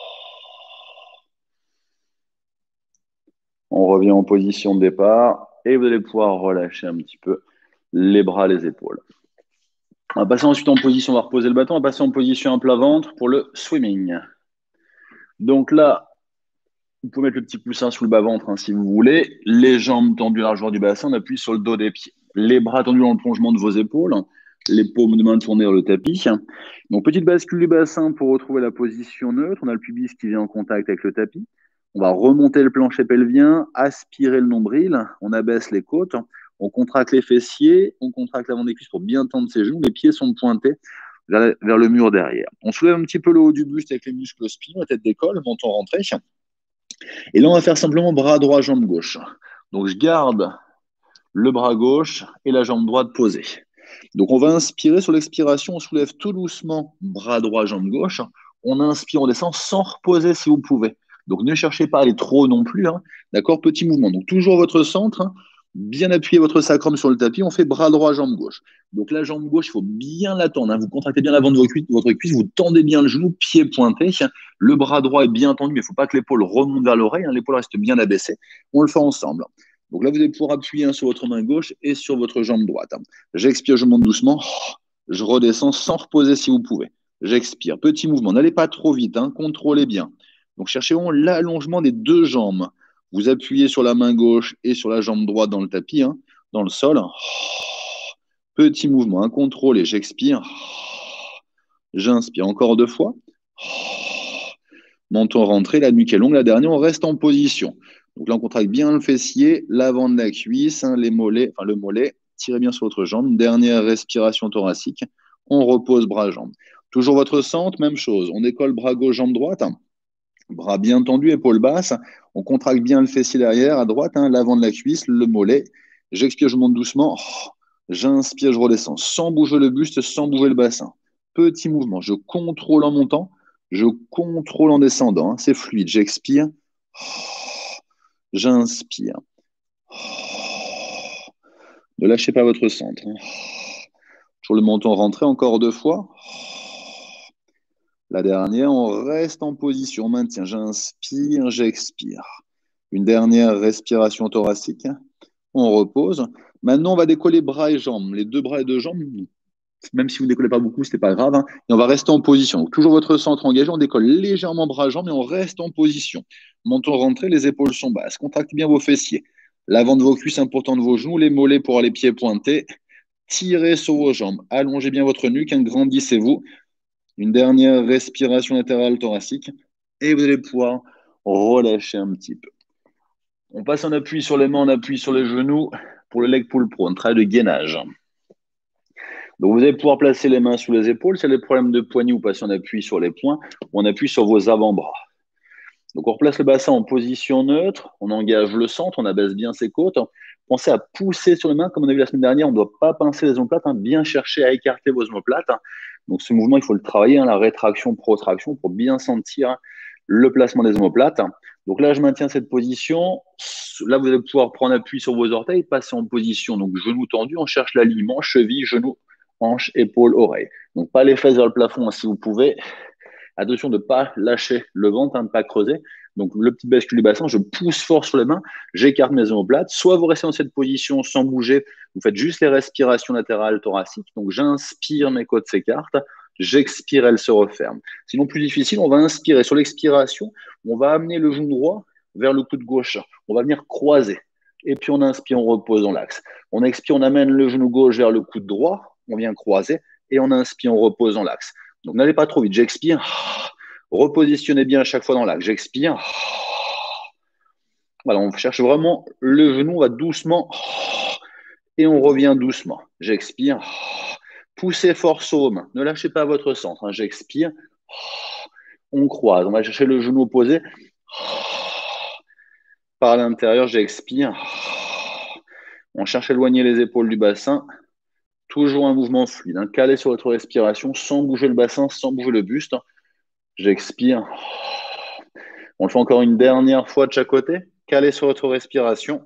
On revient en position de départ et vous allez pouvoir relâcher un petit peu les bras, les épaules. On va passer ensuite en position, on va reposer le bâton, on va passer en position à plat ventre pour le swimming. Donc là, vous pouvez mettre le petit coussin sous le bas-ventre hein, si vous voulez. Les jambes tendues largeur du bassin, on appuie sur le dos des pieds. Les bras tendus dans le plongement de vos épaules. Les paumes de main tournées vers le tapis. Donc, petite bascule du bassin pour retrouver la position neutre. On a le pubis qui vient en contact avec le tapis. On va remonter le plancher pelvien, aspirer le nombril. On abaisse les côtes. On contracte les fessiers. On contracte l'avant des cuisses pour bien tendre ses genoux. Les pieds sont pointés vers, vers le mur derrière. On soulève un petit peu le haut du buste avec les muscles spinaux, la tête d'école, le menton rentré. Et là, on va faire simplement bras droit, jambe gauche. Donc, je garde le bras gauche et la jambe droite posée. Donc, on va inspirer. Sur l'expiration, on soulève tout doucement bras droit, jambe gauche. On inspire, on descend sans reposer si vous pouvez. Donc, ne cherchez pas à aller trop non plus. Hein. D'accord? Petit mouvement. Donc, toujours votre centre. Hein. Bien appuyer votre sacrum sur le tapis. On fait bras droit, jambe gauche. Donc, la jambe gauche, il faut bien la tendre. Hein. Vous contractez bien l'avant de votre cuisse, votre cuisse. Vous tendez bien le genou, pied pointé. Le bras droit est bien tendu, mais il ne faut pas que l'épaule remonte vers l'oreille. Hein. L'épaule reste bien abaissée. On le fait ensemble. Donc là, vous allez pouvoir appuyer hein, sur votre main gauche et sur votre jambe droite. J'expire, je monte doucement. Je redescends sans reposer si vous pouvez. J'expire. Petit mouvement. N'allez pas trop vite. Hein. Contrôlez bien. Donc cherchez vraiment l'allongement des deux jambes. Vous appuyez sur la main gauche et sur la jambe droite dans le tapis, hein, dans le sol. Petit mouvement. Hein. Contrôlez. J'expire. J'inspire. Encore deux fois. Menton rentré. La nuque est longue. La dernière, on reste en position. Donc là, on contracte bien le fessier, l'avant de la cuisse, hein, les mollets, enfin le mollet. Tirez bien sur votre jambe. Une dernière respiration thoracique. On repose bras-jambes. Toujours votre centre, même chose. On décolle bras gauche, jambe droite. Hein. Bras bien tendus, épaules basses. On contracte bien le fessier derrière, à droite, hein, l'avant de la cuisse, le mollet. J'expire, je monte doucement. J'inspire, je redescends. Sans bouger le buste, sans bouger le bassin. Petit mouvement. Je contrôle en montant. Je contrôle en descendant. Hein. C'est fluide. J'expire. J'inspire. Ne lâchez pas votre centre. Toujours le menton rentré, encore deux fois. La dernière, on reste en position, on maintient. J'inspire, j'expire. Une dernière respiration thoracique. On repose. Maintenant, on va décoller bras et jambes. Les deux bras et deux jambes, même si vous ne décollez pas beaucoup, ce n'est pas grave. Hein. Et on va rester en position. Donc, toujours votre centre engagé. On décolle légèrement bras et jambes et on reste en position. Menton rentré, les épaules sont basses. Contractez bien vos fessiers. L'avant de vos cuisses, important de vos genoux. Les mollets pour les pieds pointés. Tirez sur vos jambes. Allongez bien votre nuque. Agrandissez-vous. Une dernière respiration latérale thoracique. Et vous allez pouvoir relâcher un petit peu. On passe en appui sur les mains, on appuie sur les genoux pour le leg pull pro, un travail de gainage. Donc, vous allez pouvoir placer les mains sous les épaules. Si vous avez des problèmes de poignet, vous passez en appui sur les poings ou on appuie sur vos avant-bras. Donc, on replace le bassin en position neutre. On engage le centre, on abaisse bien ses côtes. Pensez à pousser sur les mains, comme on a vu la semaine dernière. On ne doit pas pincer les omoplates, hein, bien chercher à écarter vos omoplates. Hein. Donc, ce mouvement, il faut le travailler, hein, la rétraction, protraction, pour bien sentir hein, le placement des omoplates. Donc là, je maintiens cette position. Là, vous allez pouvoir prendre appui sur vos orteils, passer en position. Donc, genoux tendus, on cherche l'alignement, cheville, genou, hanche, épaule, oreille. Donc, pas les fesses vers le plafond hein, si vous pouvez. Attention de ne pas lâcher le ventre, hein, de ne pas creuser. Donc, le petit bascule du bassin, je pousse fort sur les mains, j'écarte mes omoplates. Soit vous restez dans cette position sans bouger, vous faites juste les respirations latérales thoraciques. Donc, j'inspire, mes côtes s'écartent. J'expire, elles se referment. Sinon, plus difficile, on va inspirer. Sur l'expiration, on va amener le genou droit vers le coude gauche. On va venir croiser. Et puis, on inspire, on repose dans l'axe. On expire, on amène le genou gauche vers le coude droit. On vient croiser. Et on inspire, on repose dans l'axe. Donc, n'allez pas trop vite. J'expire. Repositionnez bien à chaque fois dans l'axe. J'expire. Voilà, on cherche vraiment le genou. On va doucement. Et on revient doucement. J'expire. Poussez fort sur vos mains. Ne lâchez pas votre centre. Hein. J'expire. On croise. On va chercher le genou opposé. Par l'intérieur, j'expire. On cherche à éloigner les épaules du bassin. Toujours un mouvement fluide. Hein. Calé sur votre respiration sans bouger le bassin, sans bouger le buste. J'expire. On le fait encore une dernière fois de chaque côté. Calé sur votre respiration.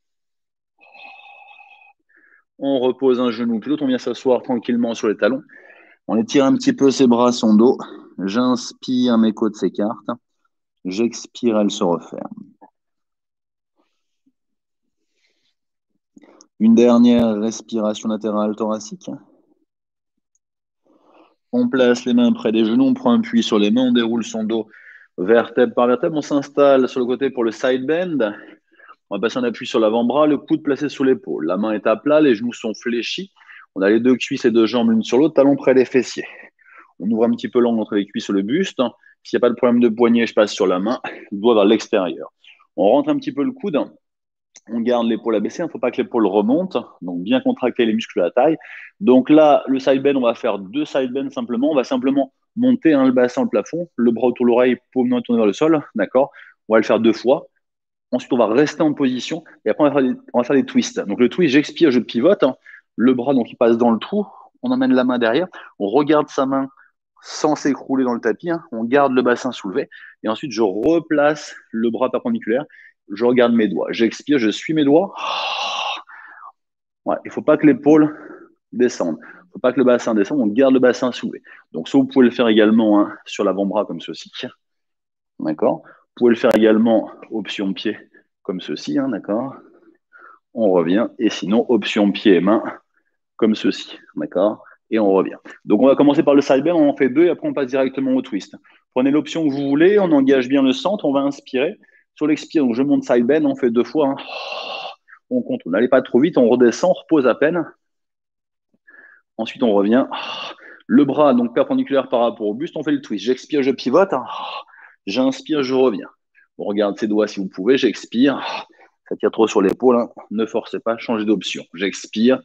On repose un genou plus haut. On vient s'asseoir tranquillement sur les talons. On étire un petit peu ses bras, son dos. J'inspire, mes côtes s'écartent. J'expire, elles se referment. Une dernière respiration latérale thoracique. On place les mains près des genoux, on prend un puits sur les mains, on déroule son dos vertèbre par vertèbre. On s'installe sur le côté pour le side bend. On va passer un appui sur l'avant-bras, le coude placé sous l'épaule. La main est à plat, les genoux sont fléchis. On a les deux cuisses et deux jambes l'une sur l'autre, talons près des fessiers. On ouvre un petit peu l'angle entre les cuisses et le buste. S'il n'y a pas de problème de poignet, je passe sur la main, le doigt vers l'extérieur. On rentre un petit peu le coude. On garde l'épaule abaissée, il ne faut pas que l'épaule remonte, donc bien contracter les muscles de la taille. Donc là, le side bend, on va faire deux side bends simplement. On va simplement monter hein, le bassin au plafond, le bras autour de l'oreille, paume tourner vers le sol, d'accord. On va le faire deux fois. Ensuite, on va rester en position et après, on va faire des, on va faire des twists. Donc le twist, j'expire, je pivote. Hein. Le bras, donc, il passe dans le trou. On emmène la main derrière. On regarde sa main sans s'écrouler dans le tapis. Hein. On garde le bassin soulevé. Et ensuite, je replace le bras perpendiculaire. Je regarde mes doigts. J'expire, je suis mes doigts. Ouais, il ne faut pas que l'épaule descende. Il ne faut pas que le bassin descende. On garde le bassin soulevé. Donc, ça, vous pouvez le faire également hein, sur l'avant-bras comme ceci. D'accord. Vous pouvez le faire également option pied comme ceci. Hein, d'accord. On revient. Et sinon, option pied et main comme ceci. D'accord. Et on revient. Donc, on va commencer par le side bend. On en fait deux et après, on passe directement au twist. Prenez l'option que vous voulez. On engage bien le centre. On va inspirer. Sur l'expire, donc je monte side bend, on fait deux fois. Hein. On contrôle. N'allez pas trop vite, on redescend, on repose à peine. Ensuite, on revient. Le bras, donc perpendiculaire par rapport au buste, on fait le twist. J'expire, je pivote. J'inspire, je reviens. On regarde ses doigts si vous pouvez. J'expire. Ça tire trop sur l'épaule. Hein. Ne forcez pas, changez d'option. J'expire.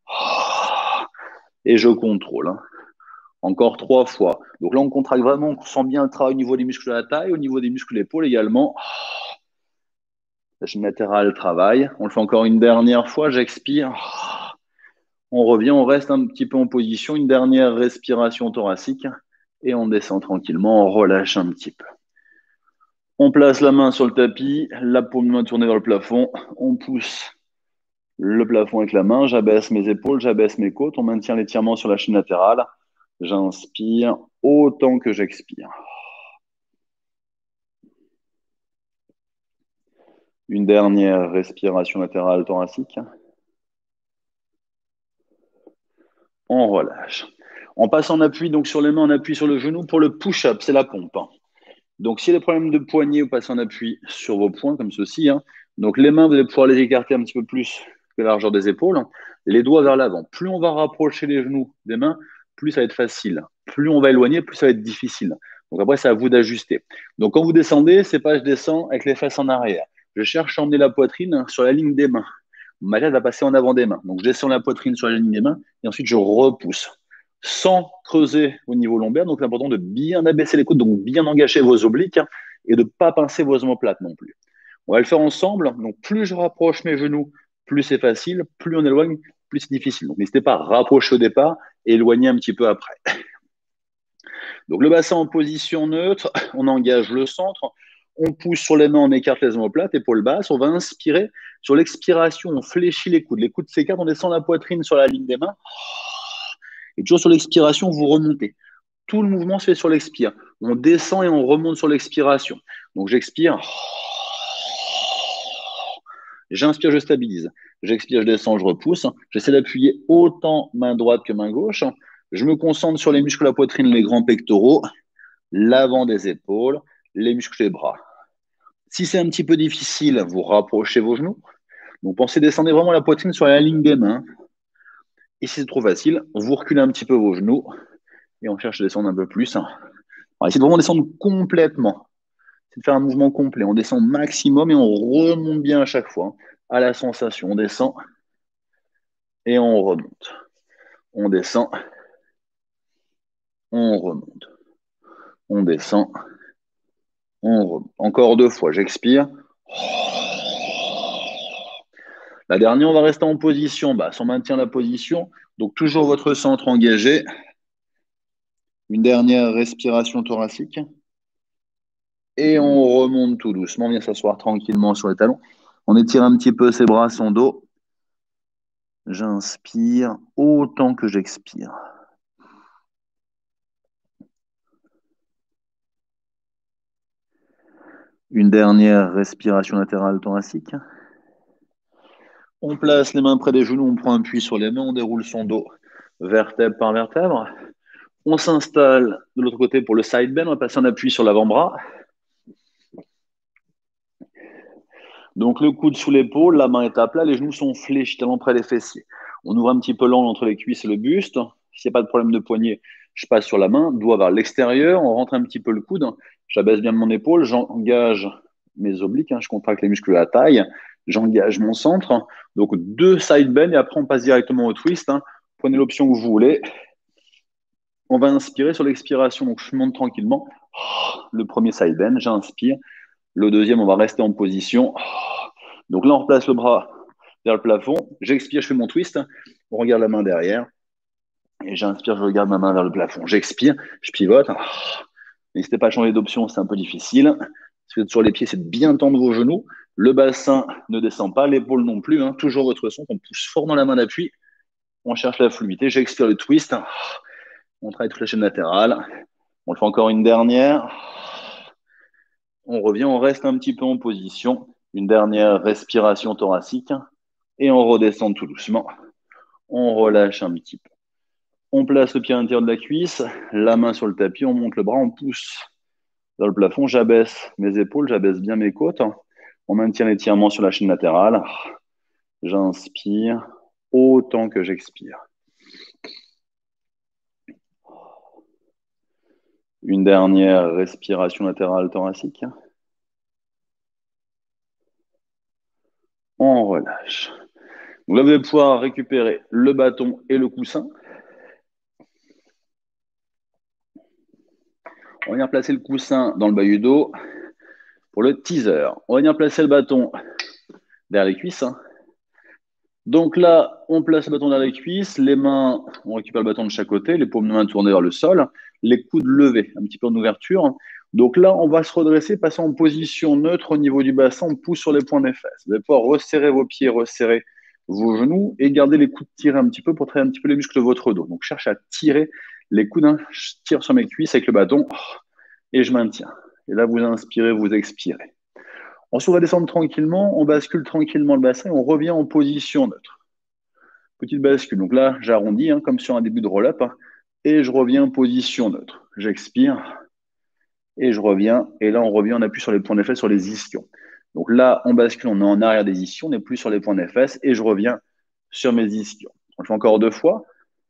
Et je contrôle. Hein. Encore trois fois. Donc là, on contracte vraiment, on sent bien le travail au niveau des muscles de la taille, au niveau des muscles de l'épaule également. La chaîne latérale travaille. On le fait encore une dernière fois. J'expire. On revient, on reste un petit peu en position. Une dernière respiration thoracique. Et on descend tranquillement. On relâche un petit peu. On place la main sur le tapis. La paume de main tournée vers le plafond. On pousse le plafond avec la main. J'abaisse mes épaules. J'abaisse mes côtes. On maintient l'étirement sur la chaîne latérale. J'inspire autant que j'expire. Une dernière respiration latérale thoracique. On relâche. On passe en appui, donc sur les mains, on appuie sur le genou pour le push-up, c'est la pompe. Donc, si y a des problèmes de poignet, vous passez en appui sur vos poings, comme ceci. Hein. Donc, les mains, vous allez pouvoir les écarter un petit peu plus que la largeur des épaules. Les doigts vers l'avant. Plus on va rapprocher les genoux des mains, plus ça va être facile. Plus on va éloigner, plus ça va être difficile. Donc, après, c'est à vous d'ajuster. Donc, quand vous descendez, c'est pas je descends avec les fesses en arrière. Je cherche à emmener la poitrine sur la ligne des mains. Ma tête va passer en avant des mains. Donc, je descends la poitrine sur la ligne des mains et ensuite, je repousse sans creuser au niveau lombaire. Donc, c'est important de bien abaisser les côtes, donc bien engager vos obliques hein, et de ne pas pincer vos omoplates non plus. On va le faire ensemble. Donc, plus je rapproche mes genoux, plus c'est facile. Plus on éloigne, plus c'est difficile. Donc, n'hésitez pas à rapprocher au départ et éloigner un petit peu après. Donc, le bassin en position neutre, on engage le centre. On pousse sur les mains, on écarte les omoplates, épaules basses. On va inspirer. Sur l'expiration, on fléchit les coudes. Les coudes s'écartent, on descend la poitrine sur la ligne des mains. Et toujours sur l'expiration, vous remontez. Tout le mouvement se fait sur l'expire. On descend et on remonte sur l'expiration. Donc j'expire. J'inspire, je stabilise. J'expire, je descends, je repousse. J'essaie d'appuyer autant main droite que main gauche. Je me concentre sur les muscles de la poitrine, les grands pectoraux, l'avant des épaules, les muscles des bras. Si c'est un petit peu difficile, vous rapprochez vos genoux. Donc pensez descendre vraiment la poitrine sur la ligne des mains. Et si c'est trop facile, vous reculez un petit peu vos genoux et on cherche à descendre un peu plus. Alors, essayez de vraiment descendre complètement. C'est de faire un mouvement complet. On descend maximum et on remonte bien à chaque fois à la sensation. On descend et on remonte. On descend, on remonte. On descend, on remonte. Encore deux fois, j'expire. La dernière, on va rester en position basse. On maintient la position. Donc, toujours votre centre engagé. Une dernière respiration thoracique. Et on remonte tout doucement. On vient s'asseoir tranquillement sur les talons. On étire un petit peu ses bras, son dos. J'inspire autant que j'expire. Une dernière respiration latérale thoracique. On place les mains près des genoux, on prend un appui sur les mains, on déroule son dos vertèbre par vertèbre. On s'installe de l'autre côté pour le side bend, on va passer un appui sur l'avant-bras. Donc le coude sous l'épaule, la main est à plat, les genoux sont fléchis, talons près des fessiers. On ouvre un petit peu l'angle entre les cuisses et le buste. S'il n'y a pas de problème de poignet, je passe sur la main, doigt vers l'extérieur, on rentre un petit peu le coude, j'abaisse bien mon épaule, j'engage mes obliques, hein, je contracte les muscles de la taille, j'engage mon centre. Donc deux side bend et après on passe directement au twist. Hein. Prenez l'option que vous voulez. On va inspirer sur l'expiration, donc je monte tranquillement. Le premier side bend, j'inspire. Le deuxième, on va rester en position. Donc là, on replace le bras vers le plafond. J'expire, je fais mon twist. On regarde la main derrière. Et j'inspire, je regarde ma main vers le plafond. J'expire, je pivote. N'hésitez pas à changer d'option, c'est un peu difficile. Si vous êtes sur les pieds, c'est de bien tendre vos genoux. Le bassin ne descend pas, l'épaule non plus. Hein. Toujours votre son, on pousse fort dans la main d'appui. On cherche la fluidité. J'expire le twist. On travaille toute la chaîne latérale. On le fait encore une dernière. On revient, on reste un petit peu en position. Une dernière respiration thoracique. Et on redescend tout doucement. On relâche un petit peu. On place le pied à l'intérieur de la cuisse, la main sur le tapis, on monte le bras, on pousse vers le plafond. J'abaisse mes épaules, j'abaisse bien mes côtes. On maintient l'étirement sur la chaîne latérale. J'inspire autant que j'expire. Une dernière respiration latérale thoracique. On relâche. Donc là, vous allez pouvoir récupérer le bâton et le coussin. On va venir placer le coussin dans le bas du dos pour le teaser. On va venir placer le bâton derrière les cuisses. Donc là, on place le bâton derrière les cuisses, les mains, on récupère le bâton de chaque côté, les paumes de main tournées vers le sol, les coudes levés, un petit peu en ouverture. Donc là, on va se redresser, passer en position neutre au niveau du bassin, on pousse sur les points des fesses. Vous allez pouvoir resserrer vos pieds, resserrer vos genoux et garder les coudes tirés un petit peu pour travailler un petit peu les muscles de votre dos. Donc cherche à tirer les coudes, hein. Je tire sur mes cuisses avec le bâton et je maintiens. Et là, vous inspirez, vous expirez. Ensuite, on va descendre tranquillement, on bascule tranquillement le bassin et on revient en position neutre. Petite bascule. Donc là, j'arrondis, hein, comme sur un début de roll-up, hein, et je reviens en position neutre. J'expire et je reviens. Et là, on revient, on appuie sur les points des fesses, sur les ischions. Donc là, on bascule, on est en arrière des ischions, on n'est plus sur les points des fesses et je reviens sur mes ischions. On le fait encore deux fois.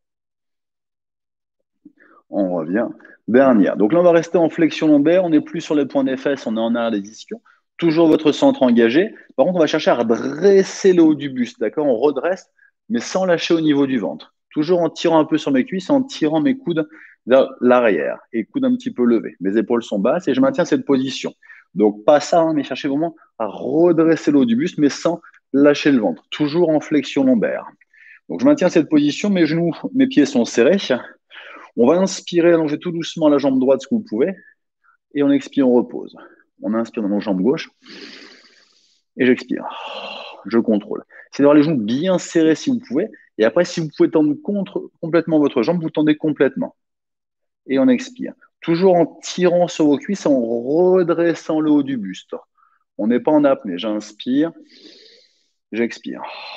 On revient. Dernière. Donc là, on va rester en flexion lombaire. On n'est plus sur les points des fesses, on est en arrière des ischions. Toujours votre centre engagé. Par contre, on va chercher à redresser le haut du buste. D'accord? On redresse, mais sans lâcher au niveau du ventre. Toujours en tirant un peu sur mes cuisses, en tirant mes coudes vers l'arrière et coudes un petit peu levés. Mes épaules sont basses et je maintiens cette position. Donc, pas ça, hein, mais cherchez vraiment à redresser le haut du buste, mais sans lâcher le ventre. Toujours en flexion lombaire. Donc, je maintiens cette position. Mes genoux, mes pieds sont serrés. On va inspirer, allonger tout doucement la jambe droite, ce que vous pouvez. Et on expire, on repose. On inspire dans nos jambes gauche. Et j'expire. Je contrôle. C'est d'avoir les genoux bien serrés si vous pouvez. Et après, si vous pouvez tendre contre, complètement votre jambe, vous tendez complètement. Et on expire. Toujours en tirant sur vos cuisses, en redressant le haut du buste. On n'est pas en apnée. J'inspire. J'expire.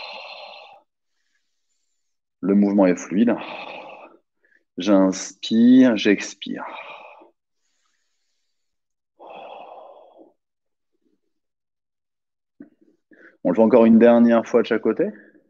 Le mouvement est fluide. J'inspire, j'expire. On le fait encore une dernière fois de chaque côté.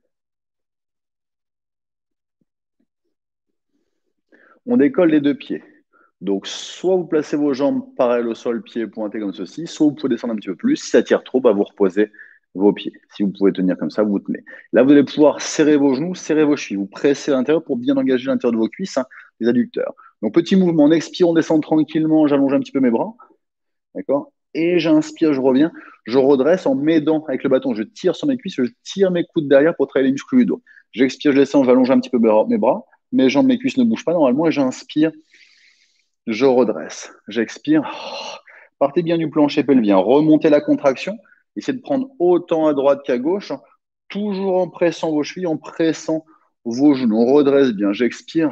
On décolle les deux pieds. Donc, soit vous placez vos jambes parallèles au sol, pieds pointés comme ceci, soit vous pouvez descendre un petit peu plus. Si ça tire trop, bah, vous reposez vos pieds. Si vous pouvez tenir comme ça, vous tenez. Là, vous allez pouvoir serrer vos genoux, serrer vos chevilles. Vous pressez à l'intérieur pour bien engager l'intérieur de vos cuisses, hein, les adducteurs. Donc, petit mouvement. On expire, on descend tranquillement. J'allonge un petit peu mes bras. D'accord? Et j'inspire, je reviens. Je redresse en m'aidant avec le bâton. Je tire sur mes cuisses, je tire mes coudes derrière pour travailler les muscles du dos. J'expire, je descends, j'allonge un petit peu mes bras. Mes jambes, mes cuisses ne bougent pas normalement. Et j'inspire, je redresse. J'expire. Partez bien du plancher pelvien, remontez la contraction, essayez de prendre autant à droite qu'à gauche, toujours en pressant vos chevilles, en pressant vos genoux. On redresse bien, j'expire,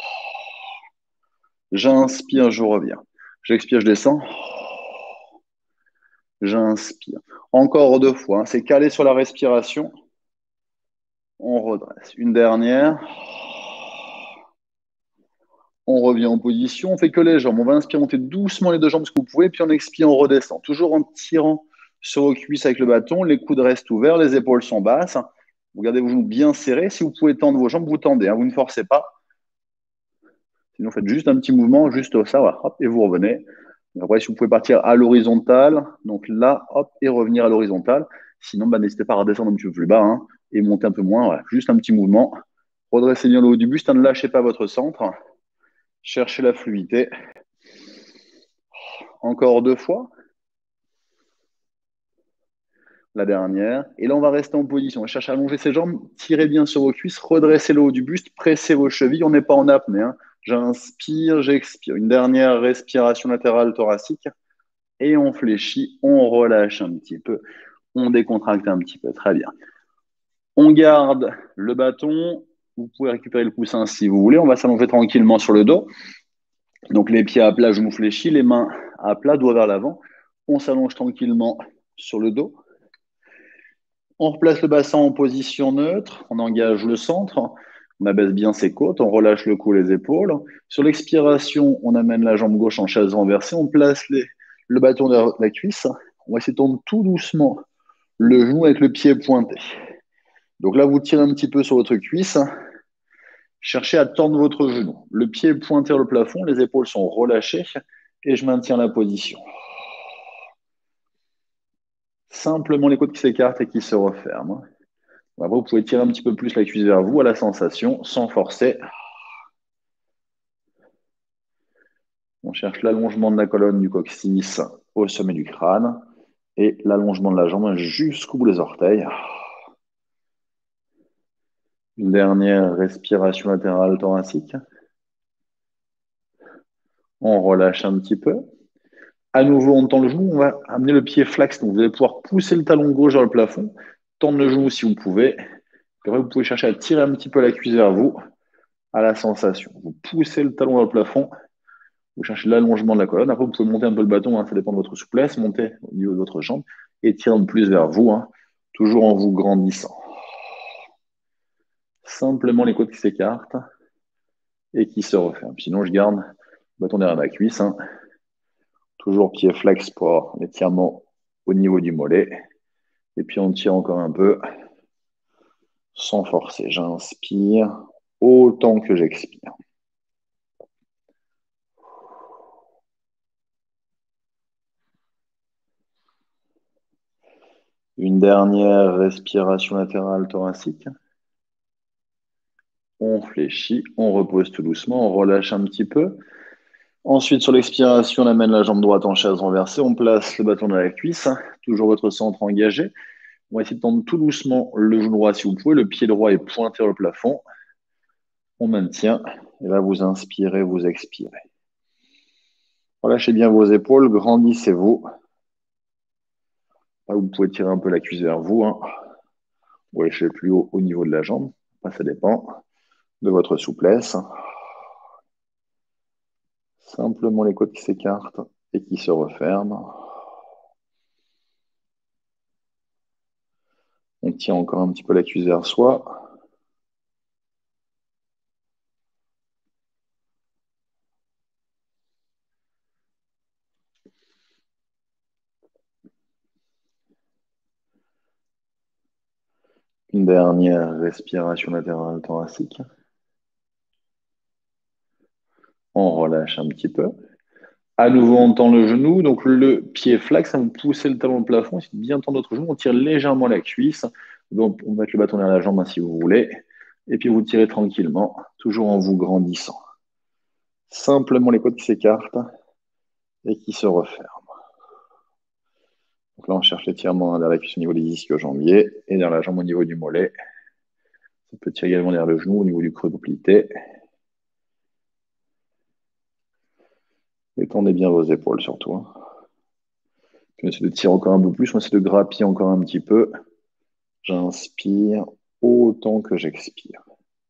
j'inspire, je reviens. J'expire, je descends, j'inspire. Encore deux fois, hein. C'est calé sur la respiration. On redresse. Une dernière. On revient en position, on fait que les jambes. On va inspirer, monter doucement les deux jambes ce que vous pouvez, puis on expire, on redescend. Toujours en tirant sur vos cuisses avec le bâton, les coudes restent ouverts, les épaules sont basses. Vous gardez vos genoux bien serrés. Si vous pouvez tendre vos jambes, vous tendez, hein, vous ne forcez pas. Sinon, faites juste un petit mouvement, juste ça, voilà, hop, et vous revenez. Après, si vous pouvez partir à l'horizontale, donc là, hop, et revenir à l'horizontale. Sinon, bah, n'hésitez pas à redescendre un petit peu plus bas, hein, et monter un peu moins. Voilà, juste un petit mouvement. Redressez bien le haut du buste, hein, ne lâchez pas votre centre. Cherchez la fluidité. Encore deux fois. La dernière. Et là, on va rester en position. On cherche à allonger ses jambes, tirez bien sur vos cuisses, redressez le haut du buste, pressez vos chevilles. On n'est pas en apnée, hein. J'inspire, j'expire. Une dernière respiration latérale thoracique. Et on fléchit, on relâche un petit peu. On décontracte un petit peu. Très bien. On garde le bâton. Vous pouvez récupérer le coussin si vous voulez. On va s'allonger tranquillement sur le dos. Donc les pieds à plat, genoux fléchis, les mains à plat, doigts vers l'avant. On s'allonge tranquillement sur le dos. On replace le bassin en position neutre. On engage le centre. On abaisse bien ses côtes. On relâche le cou, les épaules. Sur l'expiration, on amène la jambe gauche en chaise renversée. On place les, le bâton derrière la cuisse. On va essayer de tendre tout doucement le genou avec le pied pointé. Donc là, vous tirez un petit peu sur votre cuisse. Cherchez à tendre votre genou. Le pied est pointé vers le plafond, les épaules sont relâchées et je maintiens la position. Simplement les côtes qui s'écartent et qui se referment. Après, vous pouvez tirer un petit peu plus la cuisse vers vous à la sensation sans forcer. On cherche l'allongement de la colonne du coccyx au sommet du crâne et l'allongement de la jambe jusqu'au bout des orteils. Une dernière respiration latérale thoracique. On relâche un petit peu. À nouveau, on tend le genou, on va amener le pied flex. Donc, vous allez pouvoir pousser le talon gauche vers le plafond, tendre le genou si vous pouvez. Puis après, vous pouvez chercher à tirer un petit peu la cuisse vers vous à la sensation. Vous poussez le talon vers le plafond, vous cherchez l'allongement de la colonne. Après, vous pouvez monter un peu le bâton, hein, ça dépend de votre souplesse, monter au niveau de votre jambe et tirer un peu plus vers vous, hein, toujours en vous grandissant. Simplement les côtes qui s'écartent et qui se referment. Sinon, je garde le bâton derrière ma cuisse. Hein. Toujours pied flex pour l'étirement au niveau du mollet. Et puis on tire encore un peu sans forcer. J'inspire autant que j'expire. Une dernière respiration latérale thoracique. On fléchit, on repose tout doucement, on relâche un petit peu. Ensuite, sur l'expiration, on amène la jambe droite en chaise renversée. On place le bâton dans la cuisse, toujours votre centre engagé. On va essayer de tendre tout doucement le genou droit si vous pouvez. Le pied droit est pointé vers le plafond. On maintient. Et là, vous inspirez, vous expirez. Relâchez bien vos épaules, grandissez-vous. Là, vous pouvez tirer un peu la cuisse vers vous. Hein. Ou aller plus haut au niveau de la jambe. Là, ça dépend de votre souplesse. Simplement les côtes qui s'écartent et qui se referment. On tient encore un petit peu la cuisse vers soi. Une dernière respiration latérale thoracique. On relâche un petit peu. À nouveau, on tend le genou. Donc, le pied flex, vous poussez le talon au plafond. C'est bien tendre notre genou. On tire légèrement la cuisse. Donc, on va mettre le bâton derrière la jambe hein, si vous voulez. Et puis, vous tirez tranquillement, toujours en vous grandissant. Simplement les côtes qui s'écartent et qui se referment. Donc là, on cherche l'étirement derrière la cuisse au niveau des ischio-jambiers et derrière la jambe au niveau du mollet. On peut tirer également derrière le genou au niveau du creux poplité. Étendez bien vos épaules surtout. Je vais essayer de tirer encore un peu plus. Je vais essayer de grappiller encore un petit peu. J'inspire autant que j'expire.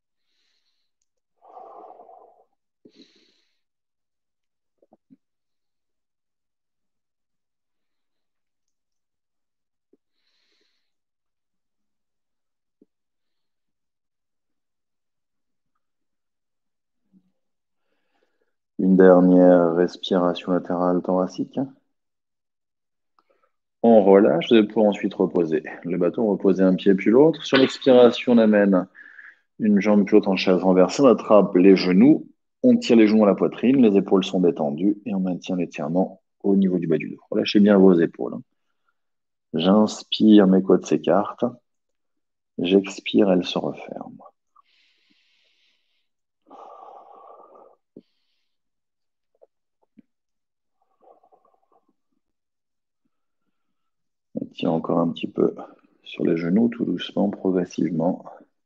Une dernière respiration latérale thoracique. On relâche pour ensuite reposer. Le bâton, reposer un pied puis l'autre. Sur l'expiration, on amène une jambe puis l'autre en chaise renversée. On attrape les genoux. On tire les genoux à la poitrine. Les épaules sont détendues et on maintient l'étirement au niveau du bas du dos. Relâchez bien vos épaules. J'inspire, mes côtes s'écartent. J'expire, elles se referment. On tient encore un petit peu sur les genoux, tout doucement, progressivement.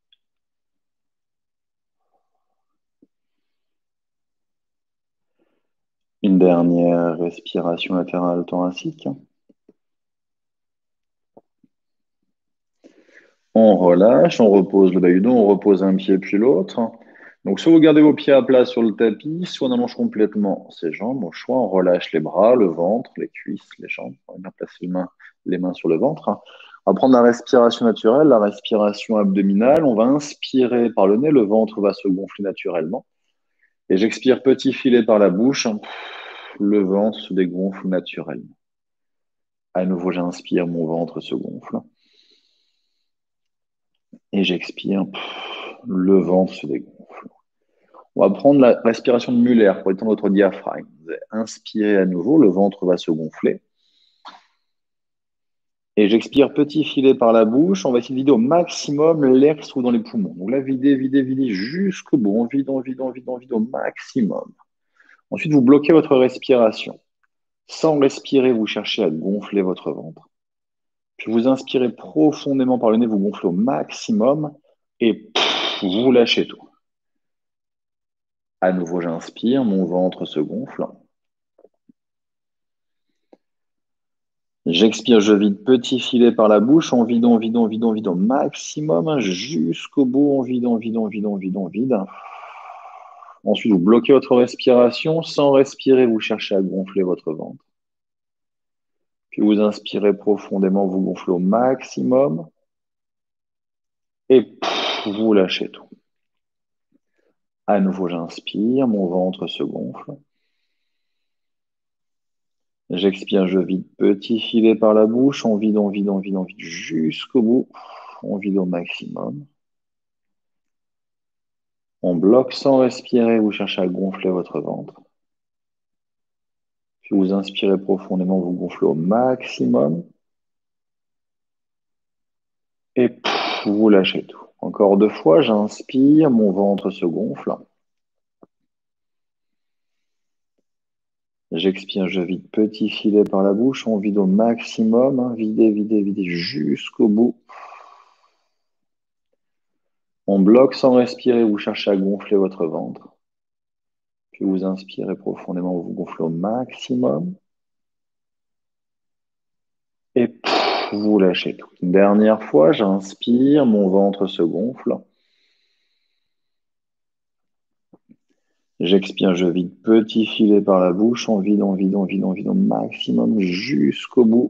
Une dernière respiration latérale thoracique. On relâche, on repose le bas du dos, on repose un pied puis l'autre. Donc, soit vous gardez vos pieds à plat sur le tapis, soit on allonge complètement ses jambes. Au choix, on relâche les bras, le ventre, les cuisses, les jambes. On va placer les mains, les mains sur le ventre. On va prendre la respiration naturelle, la respiration abdominale. On va inspirer par le nez, le ventre va se gonfler naturellement. Et j'expire petit filet par la bouche. Le ventre se dégonfle naturellement. À nouveau, j'inspire, mon ventre se gonfle. Et j'expire, le ventre se dégonfle. On va prendre la respiration de Muller pour étendre notre diaphragme. Vous allez inspirer à nouveau, le ventre va se gonfler. Et j'expire petit filet par la bouche. On va essayer de vider au maximum l'air qui se trouve dans les poumons. Donc là, vider, vider, vider jusqu'au bout. On vide, on vide, on vide, on vide au maximum. Ensuite, vous bloquez votre respiration. Sans respirer, vous cherchez à gonfler votre ventre. Puis vous inspirez profondément par le nez, vous gonflez au maximum et pff, vous lâchez tout. À nouveau, j'inspire, mon ventre se gonfle. J'expire, je vide petit filet par la bouche, on vide, on vide, on vide, on vide au maximum, hein, jusqu'au bout, on vide, on vide, on vide, on vide, on vide. Ensuite, vous bloquez votre respiration. Sans respirer, vous cherchez à gonfler votre ventre. Puis vous inspirez profondément, vous gonflez au maximum. Et pff, vous lâchez tout. À nouveau, j'inspire, mon ventre se gonfle. J'expire, je vide petit filet par la bouche. On vide, on vide, on vide, on vide jusqu'au bout. On vide au maximum. On bloque sans respirer. Vous cherchez à gonfler votre ventre. Puis vous inspirez profondément. Vous gonflez au maximum. Et pff, vous lâchez tout. Encore deux fois, j'inspire. Mon ventre se gonfle. J'expire, je vide petit filet par la bouche. On vide au maximum. Hein, videz, videz, videz jusqu'au bout. On bloque sans respirer, vous cherchez à gonfler votre ventre. Puis vous inspirez profondément, vous gonflez au maximum. Et pff, vous lâchez tout. Une dernière fois, j'inspire, mon ventre se gonfle. J'expire, je vide petit filet par la bouche. On vide, on vide, on vide, on vide au maximum jusqu'au bout.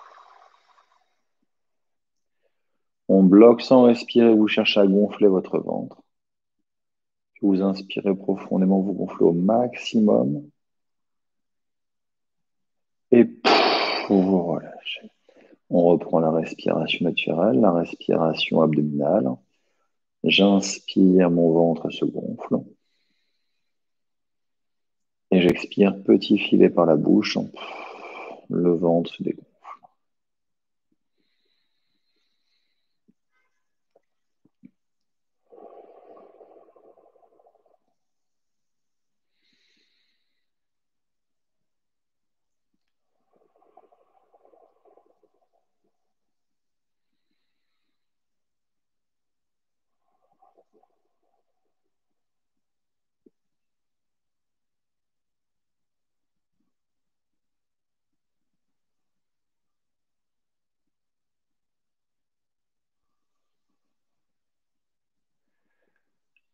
On bloque sans respirer, vous cherchez à gonfler votre ventre. Puis vous inspirez profondément, vous gonflez au maximum. Et pff, vous relâchez. On reprend la respiration naturelle, la respiration abdominale. J'inspire, mon ventre se gonfle. Et j'expire, petit filet par la bouche. Le ventre se dégonfle.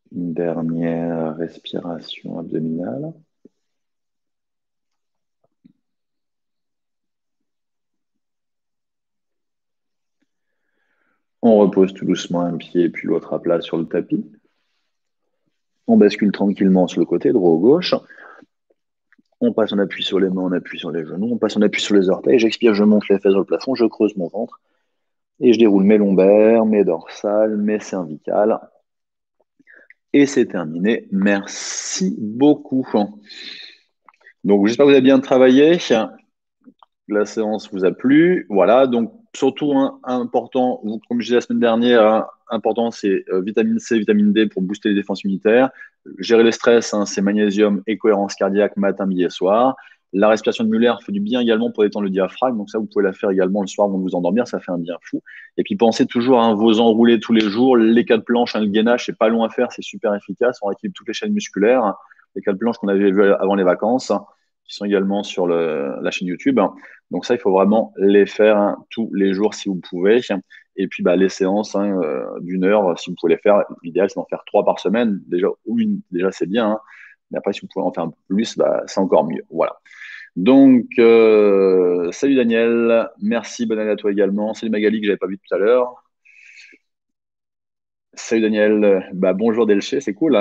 Une dernière respiration abdominale. On repose tout doucement un pied puis l'autre à plat sur le tapis. On bascule tranquillement sur le côté, droit ou gauche. On passe en appui sur les mains, on appuie sur les genoux, on passe en appui sur les orteils. J'expire, je monte les fesses sur le plafond, je creuse mon ventre et je déroule mes lombaires, mes dorsales, mes cervicales. Et c'est terminé. Merci beaucoup. Donc, j'espère que vous avez bien travaillé. La séance vous a plu. Voilà, donc surtout hein, important, comme je disais la semaine dernière, hein, important c'est euh, vitamine C, vitamine D pour booster les défenses immunitaires. Gérer le stress, hein, c'est magnésium et cohérence cardiaque matin, midi et soir. La respiration de Muller fait du bien également pour détendre le diaphragme. Donc ça, vous pouvez la faire également le soir avant de vous endormir. Ça fait un bien fou. Et puis pensez toujours à hein, vos enroulés tous les jours. Les quatre planches, hein, le gainage, c'est pas long à faire. C'est super efficace. On rééquilibre toutes les chaînes musculaires. Les quatre planches qu'on avait vues avant les vacances, hein, qui sont également sur le, la chaîne YouTube. Donc ça, il faut vraiment les faire hein, tous les jours si vous pouvez. Et puis bah, les séances hein, euh, d'une heure, si vous pouvez les faire, l'idéal c'est d'en faire trois par semaine. Déjà, ou une, déjà c'est bien. Hein. Mais après, si vous pouvez en faire un peu plus, bah, c'est encore mieux. Voilà. Donc, euh, salut Daniel, merci, bonne année à toi également. Salut Magali que j'avais pas vu tout à l'heure. Salut Daniel, bah, bonjour Delché, c'est cool.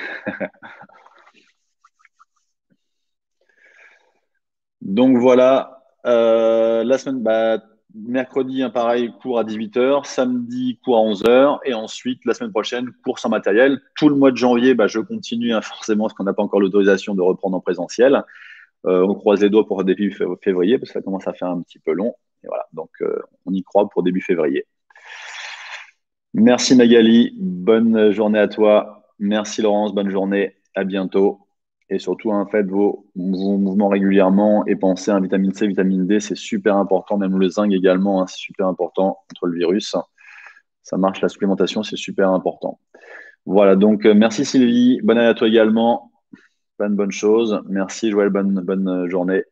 Donc voilà, euh, la semaine, bah, mercredi, hein, pareil, cours à dix-huit heures, samedi, cours à onze heures, et ensuite, la semaine prochaine, cours sans matériel. Tout le mois de janvier, bah, je continue, hein, forcément, parce qu'on n'a pas encore l'autorisation de reprendre en présentiel. Euh, on croise les doigts pour début février, parce que ça commence à faire un petit peu long. Et voilà, donc euh, on y croit pour début février. Merci Magali, bonne journée à toi. Merci Laurence, bonne journée, à bientôt. Et surtout, hein, faites vos, vos mouvements régulièrement et pensez à vitamine C, vitamine D, c'est super important, même le zinc également, hein, c'est super important contre le virus. Ça marche, la supplémentation, c'est super important. Voilà, donc euh, merci Sylvie, bonne année à toi également, plein de bonnes choses. Merci Joël, bonne, bonne journée.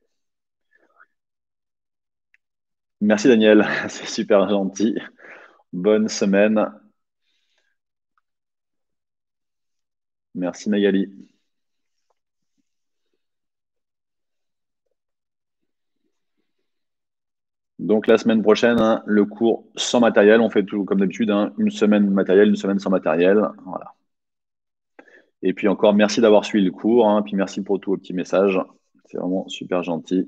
Merci Daniel, c'est super gentil. Bonne semaine. Merci Magali. Donc la semaine prochaine, hein, le cours sans matériel. On fait tout comme d'habitude, hein, une semaine matériel, une semaine sans matériel. Voilà. Et puis encore, merci d'avoir suivi le cours. Hein, puis merci pour tous vos petits messages. C'est vraiment super gentil.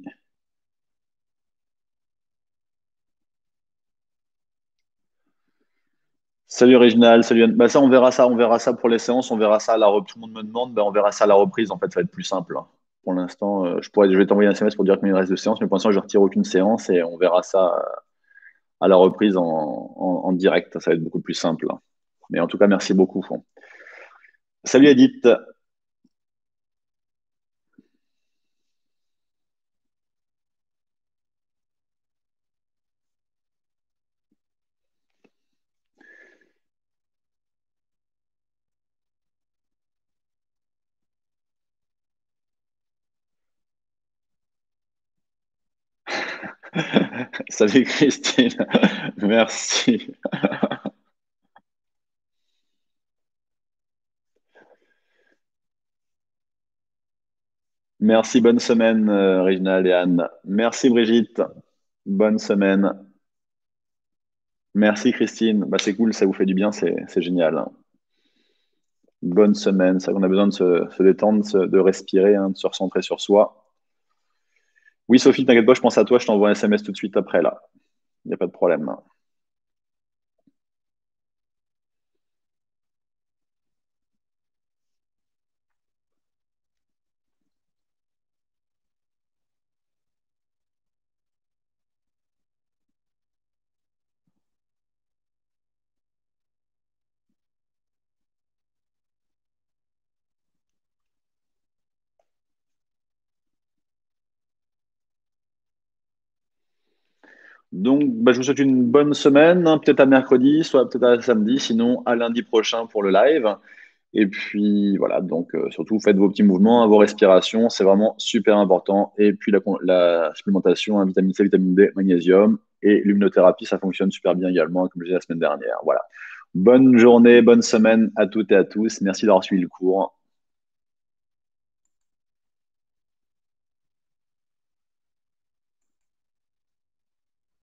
Salut Réginal, salut Anne. Bah ça, on verra ça, on verra ça pour les séances, on verra ça à la reprise. Tout le monde me demande, bah, on verra ça à la reprise. En fait, ça va être plus simple. Hein. Pour l'instant, euh, je pourrais, je vais t'envoyer un S M S pour dire qu'il me reste de séances, mais pour l'instant, je ne retire aucune séance et on verra ça euh, à la reprise en, en, en direct. Ça va être beaucoup plus simple. Hein. Mais en tout cas, merci beaucoup. Salut Edith. Salut Christine. Merci. Merci, bonne semaine, euh, Réginald et Anne. Merci Brigitte. Bonne semaine. Merci Christine. Bah, c'est cool, ça vous fait du bien, c'est c'est génial. Hein. Bonne semaine. C'est vrai qu'on a besoin de se, se détendre, de, se- de respirer, hein, de se recentrer sur soi. Oui, Sophie, t'inquiète pas, je pense à toi, je t'envoie un S M S tout de suite après, là. Il n'y a pas de problème. Donc, bah, je vous souhaite une bonne semaine, hein, peut-être à mercredi, soit peut-être à samedi, sinon à lundi prochain pour le live. Et puis voilà, donc euh, surtout faites vos petits mouvements, hein, vos respirations, c'est vraiment super important. Et puis la, la supplémentation, hein, vitamine C, vitamine D, magnésium et l'immunothérapie, ça fonctionne super bien également, comme je disais la semaine dernière. Voilà. Bonne journée, bonne semaine à toutes et à tous. Merci d'avoir suivi le cours.